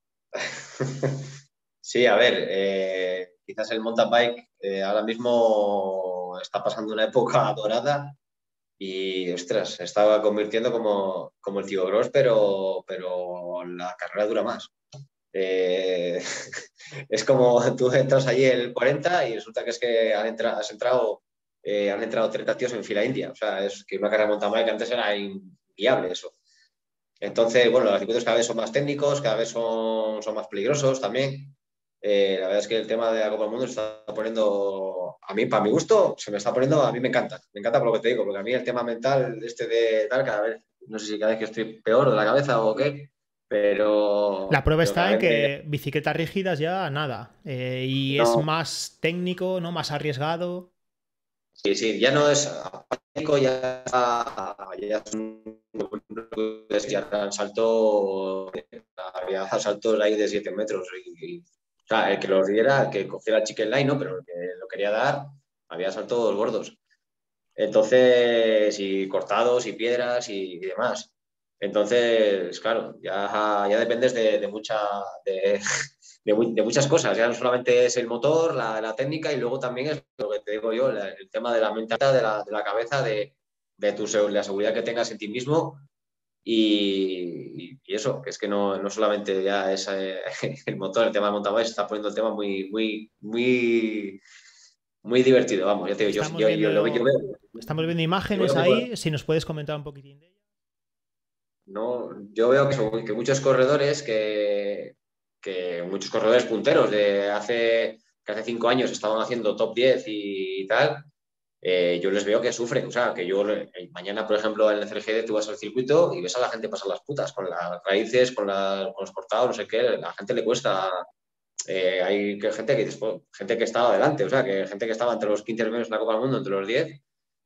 Sí, a ver, quizás el mountain bike ahora mismo está pasando una época dorada y, ostras, se estaba convirtiendo como el ciclocross, pero la carrera dura más. Eh, es como tú entras allí el 40 y resulta que es que han entrado 30 tíos en fila india. O sea, es que una carrera de mountain bike antes era inviable eso. Entonces, bueno, los circuitos cada vez son más técnicos, cada vez son más peligrosos también. La verdad es que el tema de la Copa del Mundo se está poniendo, a mí, para mi gusto, se me está poniendo, a mí me encanta por lo que te digo, porque a mí el tema mental, este de tal, cada vez, no sé si cada vez que estoy peor de la cabeza o qué, La prueba pero está cada en vez que bicicletas rígidas ya nada. Y es no, más técnico, ¿no? Más arriesgado. sí, sí, ya no es apático, ya han salto, había saltos ahí de 7 metros. O sea, el que los diera, el que cogiera el chicken line, ¿no? Pero el que lo quería dar, había saltos gordos. Entonces, y cortados, y piedras, y demás. Entonces, claro, ya dependes de, de muchas cosas. Ya no solamente es el motor, la técnica, y luego también es lo que te digo yo, el tema de la mentalidad, de la cabeza, de la seguridad que tengas en ti mismo. Y eso, que es que no solamente ya es el motor, el tema de mountain bike, se está poniendo el tema muy, muy, muy, muy divertido. Vamos, ya te digo, Estamos yo viendo, veo, estamos viendo yo imágenes veo ahí. Si nos puedes comentar un poquitín de ellas. no, yo veo que muchos corredores que muchos corredores punteros que hace 5 años estaban haciendo top 10 y tal, yo les veo que sufren. O sea, que yo mañana, por ejemplo, en el CLGD tú vas al circuito y ves a la gente pasar las putas con las raíces, con los cortados, no sé qué, a la gente le cuesta. Hay gente que estaba adelante, o sea, que gente que estaba entre los 15 primeros en la Copa del Mundo, entre los 10,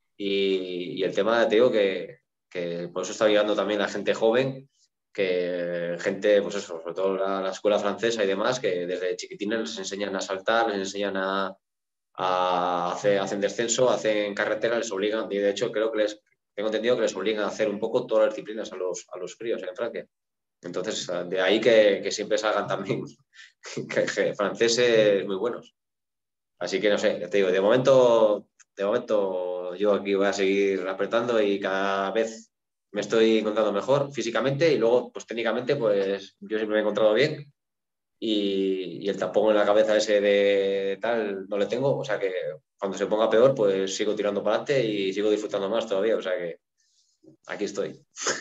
y el tema, te digo, que por eso está llegando también la gente joven, que gente, pues eso, sobre todo la escuela francesa y demás, que desde chiquitines les enseñan a saltar, les enseñan hacen descenso, hacen carretera, les obligan, y de hecho creo que tengo entendido que les obligan a hacer un poco todas las disciplinas a los críos en Francia. Entonces, de ahí que siempre salgan también franceses muy buenos. Así que no sé, ya te digo, de momento yo aquí voy a seguir apretando y cada vez me estoy encontrando mejor físicamente y luego, pues técnicamente, pues yo siempre me he encontrado bien y el tapón en la cabeza ese de tal no le tengo, o sea que cuando se ponga peor, pues sigo tirando para adelante y sigo disfrutando más todavía, o sea que aquí estoy.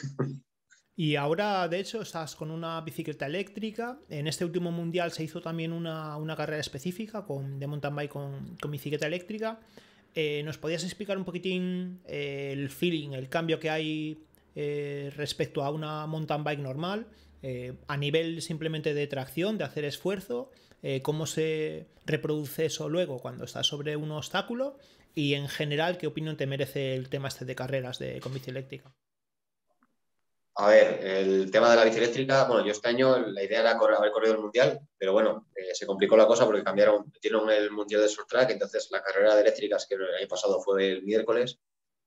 Y ahora, de hecho, estás con una bicicleta eléctrica. En este último mundial se hizo también una carrera específica de mountain bike con bicicleta eléctrica. ¿Nos podías explicar un poquitín el feeling, el cambio que hay respecto a una mountain bike normal? A nivel simplemente de tracción, de hacer esfuerzo, cómo se reproduce eso luego cuando estás sobre un obstáculo y en general, ¿qué opinión te merece el tema este de carreras con bici eléctrica? A ver, el tema de la bici eléctrica, bueno, yo este año la idea era haber corrido el Mundial, pero bueno, se complicó la cosa porque metieron el Mundial de Short Track, entonces la carrera de eléctricas que el año pasado fue el miércoles,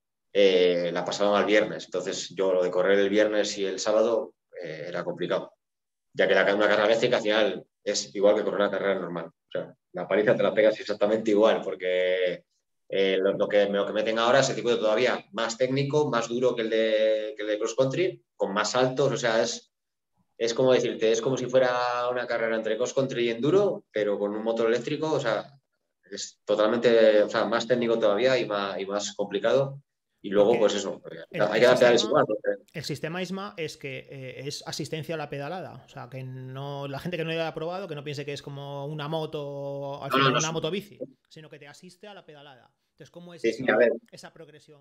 la pasaron al viernes, entonces yo lo de correr el viernes y el sábado era complicado, ya que una carrera eléctrica al final es igual que correr una carrera normal, o sea, la paliza te la pegas exactamente igual, porque Lo que meten ahora es el circuito todavía más técnico, más duro que el de cross country, con más saltos, o sea, es como decirte, es como si fuera una carrera entre cross country y enduro, pero con un motor eléctrico, o sea, es totalmente, o sea, más técnico todavía y más complicado. Y luego, pues Porque eso, el, hay el que adaptar sistema, igual, ¿no? el sistema ISMA es que es asistencia a la pedalada. O sea, que no, la gente que no lo haya probado, que no piense que es como una moto, al No, no, final no. una motobici, sino que te asiste a la pedalada. Entonces, ¿cómo es Sí, sí, a ver, esa progresión?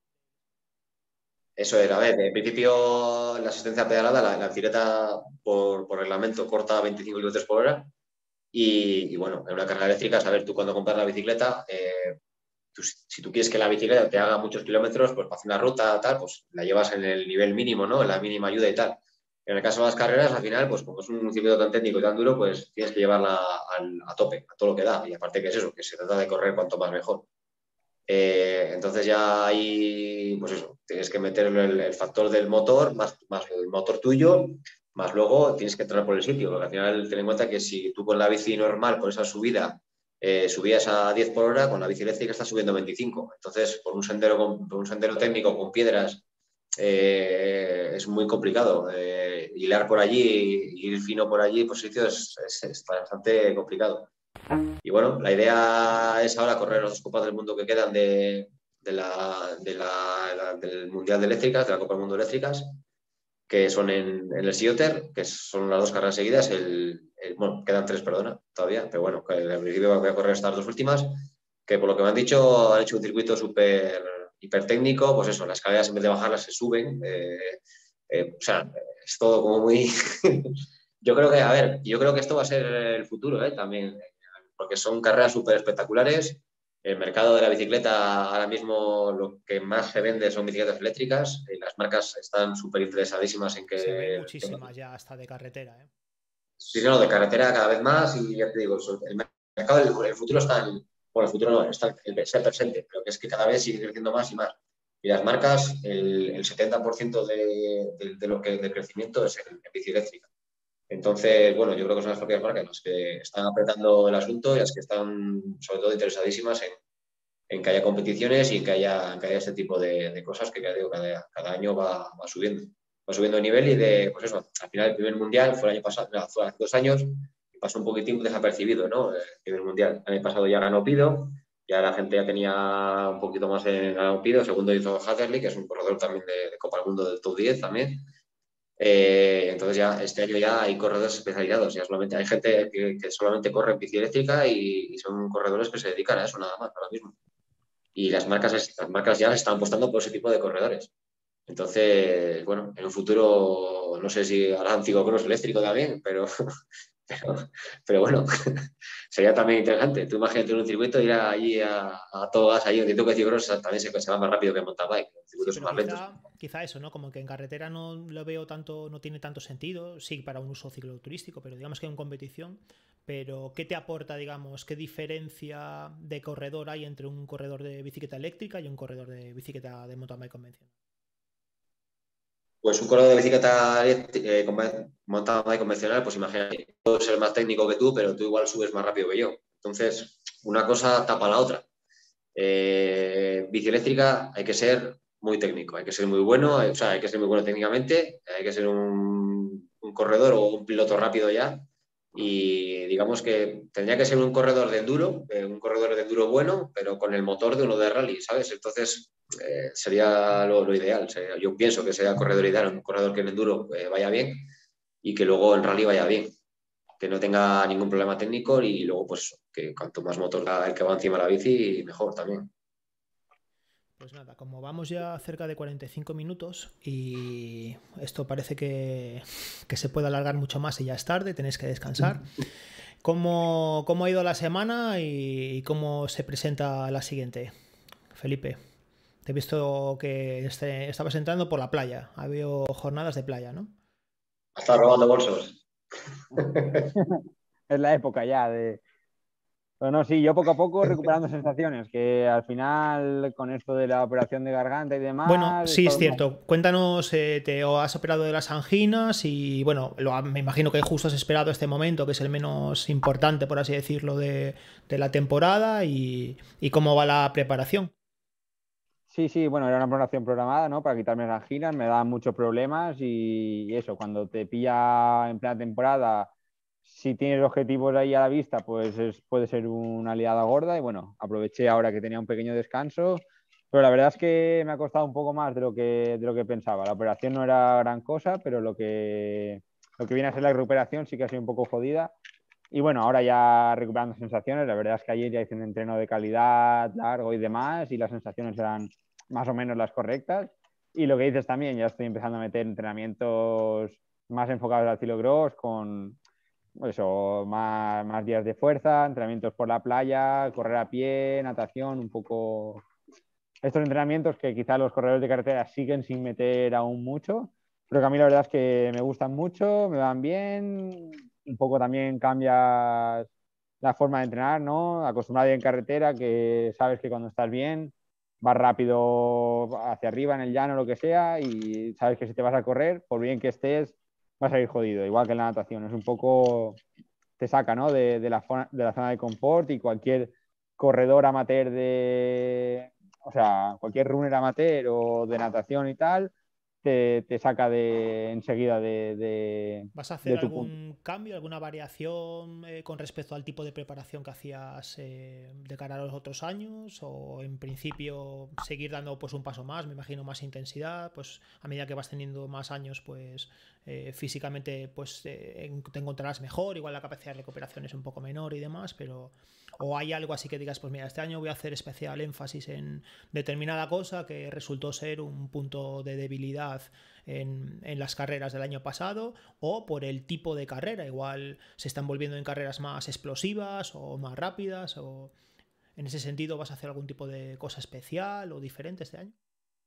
eso era, a ver, en principio la asistencia pedalada, la bicicleta por reglamento corta 25 kilómetros por hora y, bueno, en una carrera eléctrica, a ver, tú cuando compras la bicicleta, si tú quieres que la bicicleta te haga muchos kilómetros, pues para hacer una ruta, tal, pues la llevas en el nivel mínimo, ¿no? En la mínima ayuda y tal. En el caso de las carreras, al final, pues como es un circuito tan técnico y tan duro, pues tienes que llevarla a tope, a todo lo que da. Y aparte que es eso, que se trata de correr cuanto más mejor. Entonces ya ahí, pues eso, tienes que meter el factor del motor, más el motor tuyo, más luego tienes que entrar por el sitio, porque al final ten en cuenta que si tú con la bici normal, por esa subida, subías a 10 por hora, con la bici eléctrica estás subiendo 25. Entonces, por un sendero técnico con piedras, es muy complicado. Hilar por allí, ir fino por allí, por sitios, es bastante complicado. Y bueno, la idea es ahora correr las dos copas del mundo que quedan del Mundial de Eléctricas, de la Copa del Mundo de Eléctricas, que son en el Sioter, que son las dos carreras seguidas. Bueno, quedan tres, perdona, todavía, pero bueno, que en principio voy a correr estas dos últimas, que por lo que me han dicho, han hecho un circuito súper hiper técnico, pues eso, las escaleras en vez de bajarlas se suben. O sea, es todo como muy. Yo creo que, a ver, yo creo que esto va a ser el futuro, también, porque son carreras súper espectaculares. El mercado de la bicicleta ahora mismo lo que más se vende son bicicletas eléctricas y las marcas están súper interesadísimas en Se ven que. muchísimas ya hasta de carretera, ¿eh? Sí, no, de carretera cada vez más y ya te digo, el mercado, el futuro está en. Bueno, el futuro no, está está el presente, pero que es que cada vez sigue creciendo más y más. Y las marcas, el 70% de lo que de crecimiento es en bici eléctrica. Entonces, bueno, yo creo que son las propias marcas las que están apretando el asunto y las que están, sobre todo, interesadísimas en que haya competiciones y en que haya este tipo de cosas que, ya digo, cada año va subiendo. Va subiendo de nivel y pues eso, al final el primer mundial fue el año pasado, no, fue hace 2 años, y pasó un poquitín desapercibido, ¿no? El primer mundial. El año pasado ya ganó Pido, ya la gente ya tenía un poquito más en ganado Pido, segundo hizo Hatterley, que es un corredor también de Copa del Mundo del Top 10 también. Entonces ya este año ya hay corredores especializados, ya solamente hay gente que solamente corre en bici eléctrica y son corredores que se dedican a eso nada más ahora mismo. Y las marcas ya están apostando por ese tipo de corredores. Entonces, bueno, en un futuro no sé si harán ciclocross eléctrico también, pero, pero bueno, sería también interesante. Tú imagínate en un circuito ir allí a todo gas, ahí entiendo que ciclocross también se va más rápido que mountain bike, los Sí, circuitos son pero más lentos. quizá eso, ¿no? Como que en carretera no lo veo tanto, no tiene tanto sentido, sí, para un uso cicloturístico, pero digamos que en competición. Pero, ¿qué te aporta, digamos, qué diferencia de corredor hay entre un corredor de bicicleta eléctrica y un corredor de bicicleta de mountain bike convencional? Pues un corredor de bicicleta mountain bike convencional, pues imagínate, puedo ser más técnico que tú, pero tú igual subes más rápido que yo. Entonces, una cosa tapa la otra. Bici eléctrica hay que ser muy técnico, hay que ser muy bueno, o sea, hay que ser muy bueno técnicamente, hay que ser un corredor o un piloto rápido ya. Y digamos que tendría que ser un corredor de enduro bueno, pero con el motor de uno de rally, ¿sabes? Entonces sería lo ideal. Yo pienso que sería el corredor ideal, un corredor que en enduro vaya bien y que luego en rally vaya bien, que no tenga ningún problema técnico y luego pues que cuanto más motor el que va encima de la bici, mejor también. Pues nada, como vamos ya cerca de 45 minutos y esto parece que se puede alargar mucho más y ya es tarde, tenéis que descansar. ¿Cómo ha ido la semana y cómo se presenta la siguiente? Felipe, te he visto que estabas entrando por la playa. Ha habido jornadas de playa, ¿no? Hasta robando bolsos. Es la época ya de. Pero no, sí, yo poco a poco recuperando sensaciones, que al final con esto de la operación de garganta y Bueno, demás, es sí, es todo más... cierto. Cuéntanos, te has operado de las anginas y bueno, me imagino que justo has esperado este momento, que es el menos importante, por así decirlo, de la temporada y cómo va la preparación. Sí, sí, bueno, era una operación programada, ¿no? Para quitarme las anginas, me daban muchos problemas y eso, cuando te pilla en plena temporada, si tienes objetivos ahí a la vista, pues puede ser una liada gorda y bueno, aproveché ahora que tenía un pequeño descanso, pero la verdad es que me ha costado un poco más de lo que pensaba. La operación no era gran cosa, pero lo que viene a ser la recuperación sí que ha sido un poco jodida. Y bueno, ahora ya recuperando sensaciones, la verdad es que ayer ya hice un entreno de calidad largo y demás y las sensaciones eran más o menos las correctas. Y lo que dices también, ya estoy empezando a meter entrenamientos más enfocados al ciclocross con eso, más días de fuerza, entrenamientos por la playa, correr a pie, natación, un poco estos entrenamientos que quizás los corredores de carretera siguen sin meter aún mucho, pero que a mí la verdad es que me gustan mucho, me van bien, un poco también cambias la forma de entrenar, ¿no? Acostumbrado en carretera, que sabes que cuando estás bien vas rápido hacia arriba en el llano o lo que sea y sabes que si te vas a correr, por bien que estés, vas a ir jodido, igual que en la natación, es un poco, te saca, ¿no? De la zona de confort y cualquier corredor amateur o sea, cualquier runner amateur o de natación y tal, te saca enseguida ¿Vas a hacer de tu punto. algún cambio, alguna variación con respecto al tipo de preparación que hacías de cara a los otros años? ¿O en principio seguir dando pues un paso más, me imagino más intensidad? Pues a medida que vas teniendo más años, pues físicamente pues te encontrarás mejor, igual la capacidad de recuperación es un poco menor y demás, pero... ¿O hay algo así que digas, pues mira, este año voy a hacer especial énfasis en determinada cosa que resultó ser un punto de debilidad en las carreras del año pasado o por el tipo de carrera? Igual se están volviendo en carreras más explosivas o más rápidas o en ese sentido vas a hacer algún tipo de cosa especial o diferente este año.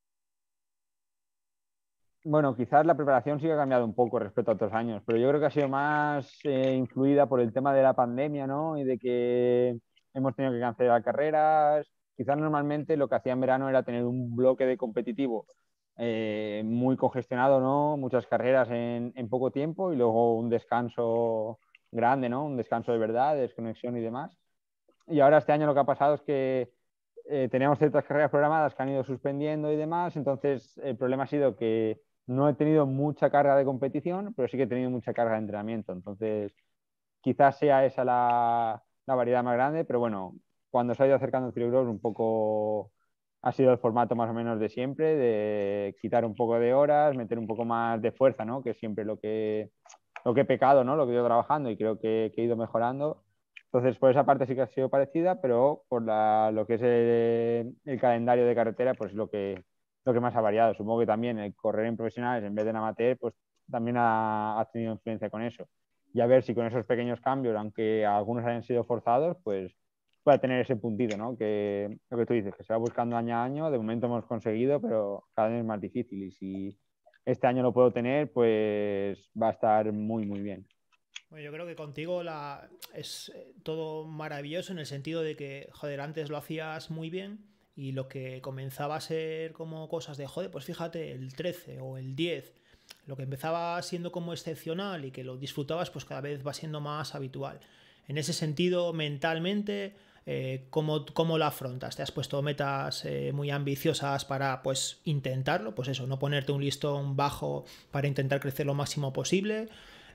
Bueno, quizás la preparación sí que ha cambiado un poco respecto a otros años, pero yo creo que ha sido más influida por el tema de la pandemia, ¿no? Y de que hemos tenido que cancelar carreras. Quizás normalmente lo que hacía en verano era tener un bloque de competitivo muy congestionado, ¿no? Muchas carreras en poco tiempo y luego un descanso grande, ¿no? Un descanso de verdad, de desconexión y demás. Y ahora este año lo que ha pasado es que teníamos ciertas carreras programadas que han ido suspendiendo y demás, entonces el problema ha sido que no he tenido mucha carga de competición, pero sí que he tenido mucha carga de entrenamiento, entonces quizás sea esa la variedad más grande, pero bueno, cuando se ha ido acercando el Ciclocross un poco ha sido el formato más o menos de siempre, de quitar un poco de horas, meter un poco más de fuerza, ¿no? Que es siempre lo que he pecado, ¿no? Lo que he ido trabajando y creo que he ido mejorando. Entonces, por esa parte sí que ha sido parecida, pero por lo que es el calendario de carretera, pues lo que más ha variado. Supongo que también el correr en profesionales en vez de en amateur, pues también ha tenido influencia con eso. Y a ver si con esos pequeños cambios, aunque algunos hayan sido forzados, pues pueda tener ese puntito, ¿no? Que lo que tú dices, que se va buscando año a año, de momento hemos conseguido, pero cada vez es más difícil. Y si este año lo puedo tener, pues va a estar muy, muy bien. Bueno, yo creo que contigo es todo maravilloso en el sentido de que, joder, antes lo hacías muy bien y lo que comenzaba a ser como cosas de, joder, pues fíjate, el 13 o el 10 lo que empezaba siendo como excepcional y que lo disfrutabas, pues cada vez va siendo más habitual. En ese sentido, mentalmente, ¿cómo lo afrontas? ¿Te has puesto metas muy ambiciosas para pues intentarlo? Pues eso, no ponerte un listón bajo para intentar crecer lo máximo posible.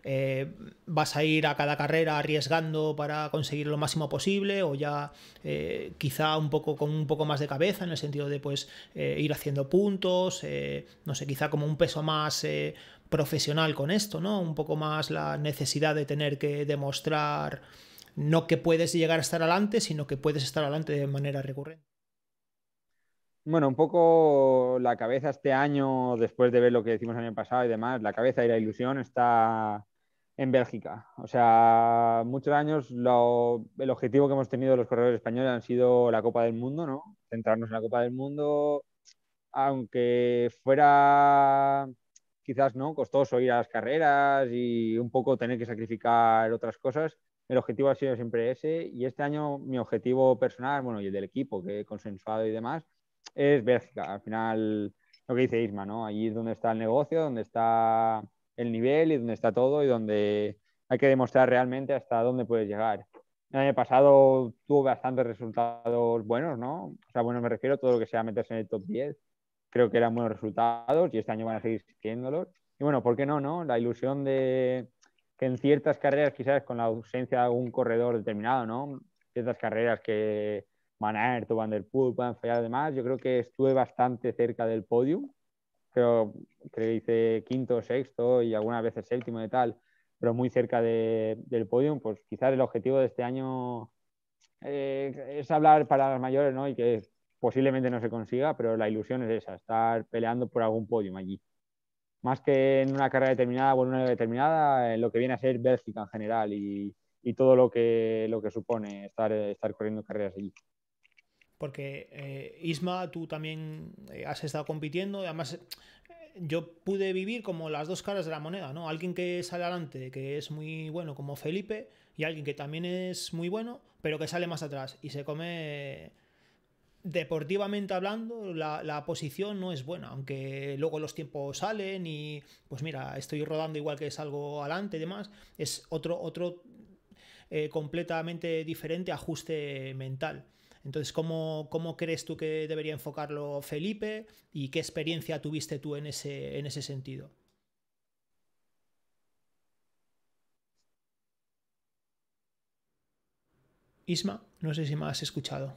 ¿Vas a ir a cada carrera arriesgando para conseguir lo máximo posible o ya quizá un poco con un poco más de cabeza en el sentido de pues ir haciendo puntos, no sé, quizá como un peso más profesional con esto, ¿no? Un poco más la necesidad de tener que demostrar no que puedes llegar a estar adelante, sino que puedes estar adelante de manera recurrente. Bueno, un poco la cabeza este año, después de ver lo que decimos el año pasado y demás, la cabeza y la ilusión está en Bélgica. O sea, muchos años el objetivo que hemos tenido los corredores españoles han sido la Copa del Mundo, ¿no? Centrarnos en la Copa del Mundo, aunque fuera quizás no costoso ir a las carreras y un poco tener que sacrificar otras cosas. el objetivo ha sido siempre ese y este año mi objetivo personal, bueno, y el del equipo que he consensuado y demás, es Bélgica. Al final, lo que dice Isma, ¿no? Allí es donde está el negocio, donde está el nivel y donde está todo y donde hay que demostrar realmente hasta dónde puedes llegar. El año pasado tuvo bastantes resultados buenos, ¿no? O sea, bueno, me refiero a todo lo que sea meterse en el top 10. Creo que eran buenos resultados y este año van a seguir siguiéndolos. Y bueno, ¿por qué no, no? La ilusión de que en ciertas carreras, quizás con la ausencia de algún corredor determinado, ¿no? Ciertas carreras que Van Aert o Van der Poel puedan fallar además, yo creo que estuve bastante cerca del podium. Creo que hice quinto o sexto y algunas veces séptimo y tal, pero muy cerca del podium. Pues quizás el objetivo de este año es hablar para las mayores, ¿no? Y que posiblemente no se consiga, pero la ilusión es esa, estar peleando por algún podium allí. Más que en una carrera determinada o en una determinada, en lo que viene a ser Bélgica en general y todo lo que supone estar corriendo carreras allí. Porque Isma, tú también has estado compitiendo, y además yo pude vivir como las dos caras de la moneda, ¿no? Alguien que sale adelante, que es muy bueno como Felipe, y alguien que también es muy bueno, pero que sale más atrás y se come. Deportivamente hablando, la posición no es buena, aunque luego los tiempos salen y pues mira, estoy rodando igual que salgo adelante y demás, es otro completamente diferente ajuste mental. Entonces, ¿cómo crees tú que debería enfocarlo Felipe y qué experiencia tuviste tú en ese sentido? Isma, no sé si me has escuchado.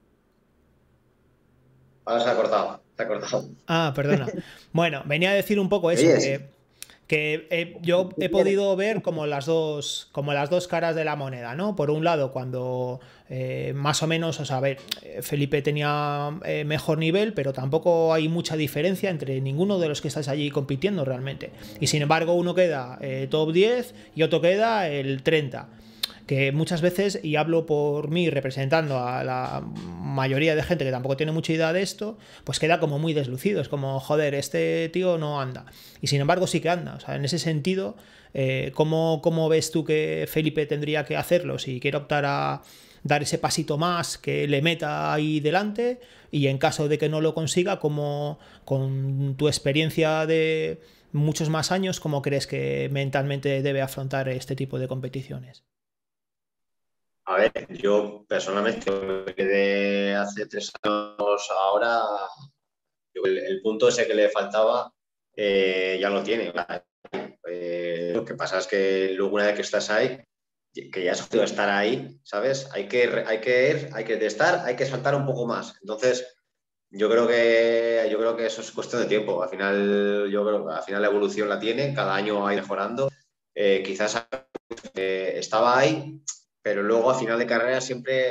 Ahora se ha cortado, se ha cortado. Ah, perdona. Bueno, venía a decir un poco ¿Me eso, oyes? que yo he podido ver como las dos caras de la moneda, ¿no? Por un lado, cuando más o menos, o sea, a ver, Felipe tenía mejor nivel, pero tampoco hay mucha diferencia entre ninguno de los que estáis allí compitiendo realmente. Y sin embargo, uno queda top 10 y otro queda el 30, que muchas veces, y hablo por mí representando a la mayoría de gente que tampoco tiene mucha idea de esto, pues queda como muy deslucido, es como, joder, este tío no anda, y sin embargo sí que anda. O sea, en ese sentido, ¿cómo ves tú que Felipe tendría que hacerlo si quiere optar a dar ese pasito más que le meta ahí delante? Y en caso de que no lo consiga, como con tu experiencia de muchos más años, ¿cómo crees que mentalmente debe afrontar este tipo de competiciones? A ver, yo personalmente me quedé hace 3 años ahora, el punto ese que le faltaba ya lo tiene. Lo que pasa es que luego una vez que estás ahí, que ya has podido estar ahí, ¿sabes? Hay que saltar un poco más. Entonces, yo creo que eso es cuestión de tiempo. Al final, yo creo que al final la evolución la tiene, cada año va mejorando. Quizás estaba ahí, pero luego a final de carrera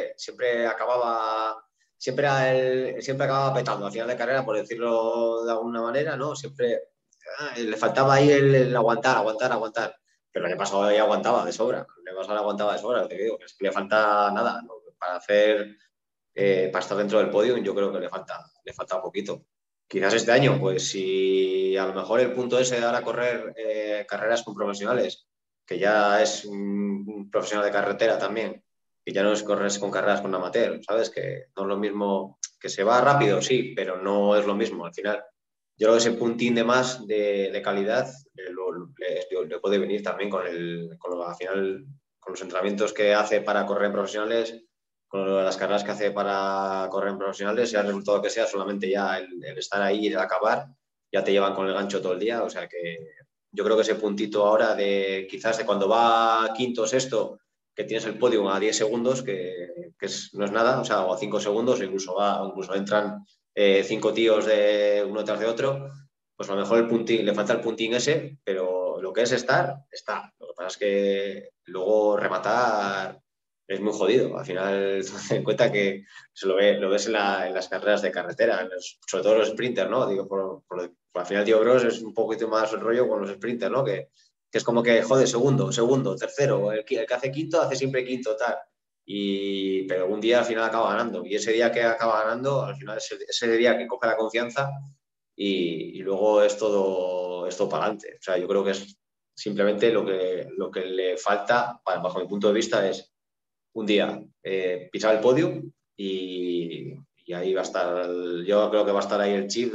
siempre acababa petando a final de carrera, por decirlo de alguna manera, ¿no? Siempre le faltaba ahí el aguantar, aguantar, aguantar. Pero el año pasado ya aguantaba de sobra. El año pasado aguantaba de sobra, te digo, que es que le falta nada, ¿no? Para estar dentro del podio, yo creo que le falta un poquito. Quizás este año, pues si a lo mejor el punto ese de ahora correr carreras con profesionales, que ya es un profesional de carretera también, y ya no es correr con carreras con amateur, ¿sabes? Que no es lo mismo, que se va rápido, sí, pero no es lo mismo al final. Yo creo que ese puntín de más de calidad le puede venir también al final, con los entrenamientos que hace para correr en profesionales, con las carreras que hace para correr en profesionales, sea el resultado que sea, solamente ya el estar ahí y el acabar, ya te llevan con el gancho todo el día. O sea que yo creo que ese puntito ahora de quizás de cuando va quinto o sexto, que tienes el podio a 10 segundos, no es nada, o sea, o a 5 segundos, incluso entran 5 tíos de uno tras de otro, pues a lo mejor le falta el puntín ese, pero lo que es estar, está. Lo que pasa es que luego rematar es muy jodido. Al final, ten en cuenta que lo ves en las carreras de carretera, sobre todo los sprinters, ¿no? Digo, al final, tío Gross es un poquito más el rollo con los sprinters, ¿no? Que es como que, joder, segundo, tercero, el que hace quinto hace siempre quinto, tal. Pero un día al final acaba ganando. Y ese día que acaba ganando, al final ese día que coge la confianza y luego es todo para adelante. O sea, yo creo que es Simplemente lo que le falta, bajo mi punto de vista, es un día pisar el podio y ahí va a estar, yo creo que va a estar ahí el chip,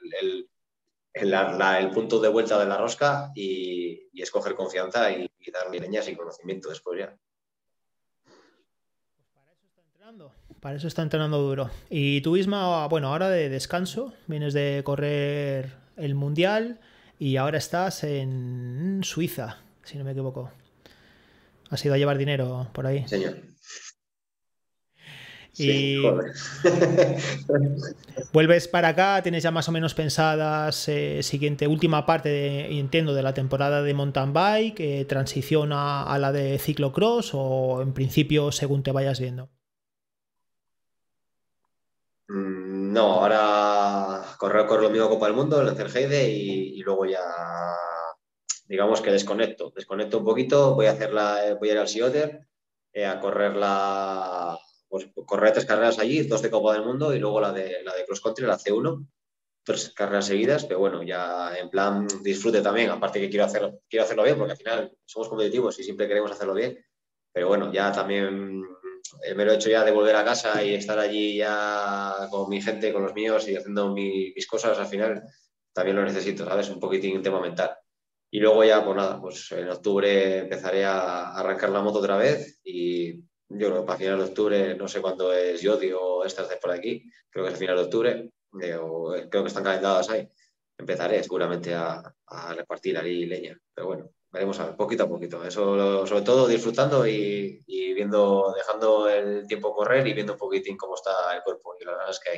el punto de vuelta de la rosca y escoger confianza y darle leñas y conocimiento después ya. Para eso está entrenando duro. Y tú, Isma, bueno, ahora de descanso, vienes de correr el Mundial y ahora estás en Suiza, si no me equivoco. Has ido a llevar dinero por ahí. Señor. Sí, y joder. vuelves para acá, tienes ya más o menos pensadas siguiente, última parte, entiendo, de la temporada de mountain bike, transición a la de ciclocross o en principio según te vayas viendo. No, ahora correr lo mismo Copa del Mundo, el Lancerheide y luego ya digamos que desconecto un poquito, voy a ir al Sioter a correr pues correr 3 carreras allí, 2 de Copa del Mundo y luego la de Cross Country, la C1, 3 carreras seguidas, pero bueno, ya en plan disfrute también, aparte que quiero hacerlo bien, porque al final somos competitivos y siempre queremos hacerlo bien, pero bueno, ya también el mero hecho ya de volver a casa y estar allí ya con mi gente, con los míos y haciendo mis cosas, al final también lo necesito, ¿sabes? Un poquitín tema mental. Y luego ya, pues nada, pues en octubre empezaré a arrancar la moto otra vez y yo creo que para final de octubre, no sé cuándo es Yodi o estas de por aquí, creo que es a final de octubre, creo que están calentadas ahí. Empezaré seguramente a repartir ahí leña, pero bueno, veremos a ver, poquito a poquito. Eso, sobre todo disfrutando y viendo, dejando el tiempo correr y viendo un poquitín cómo está el cuerpo y las ganas que hay.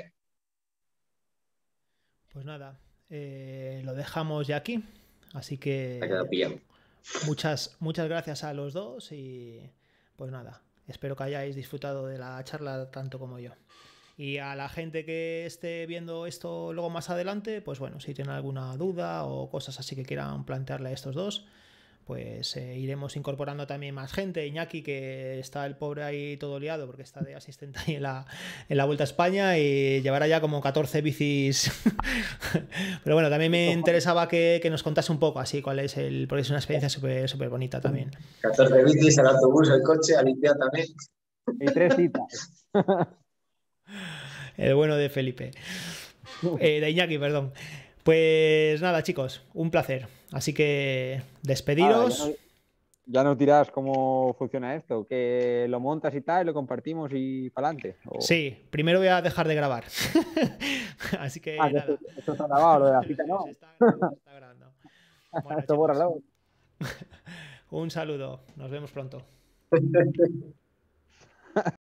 Pues nada, lo dejamos ya aquí. Así Ha quedado que pillado. muchas gracias a los dos y pues nada, espero que hayáis disfrutado de la charla tanto como yo. Y a la gente que esté viendo esto luego más adelante, pues bueno, si tienen alguna duda o cosas así que quieran plantearle a estos dos, pues iremos incorporando también más gente. Iñaki, que está el pobre ahí todo liado porque está de asistente ahí en la Vuelta a España y llevará ya como 14 bicis. Pero bueno, también me interesaba que nos contase un poco así cuál es porque es una experiencia súper bonita también. 14 bicis, el autobús, el coche, a limpiar también. Y 3 citas. El bueno de Felipe. De Iñaki, perdón. Pues nada, chicos, un placer. Así que despediros. Ahora, ya no dirás cómo funciona esto, que lo montas y tal, lo compartimos y para adelante. Sí, primero voy a dejar de grabar. Así que que nada. esto está grabado, lo de la cita no. Se está grabando. Bueno, Esto chicos, bórralo. un saludo. Nos vemos pronto.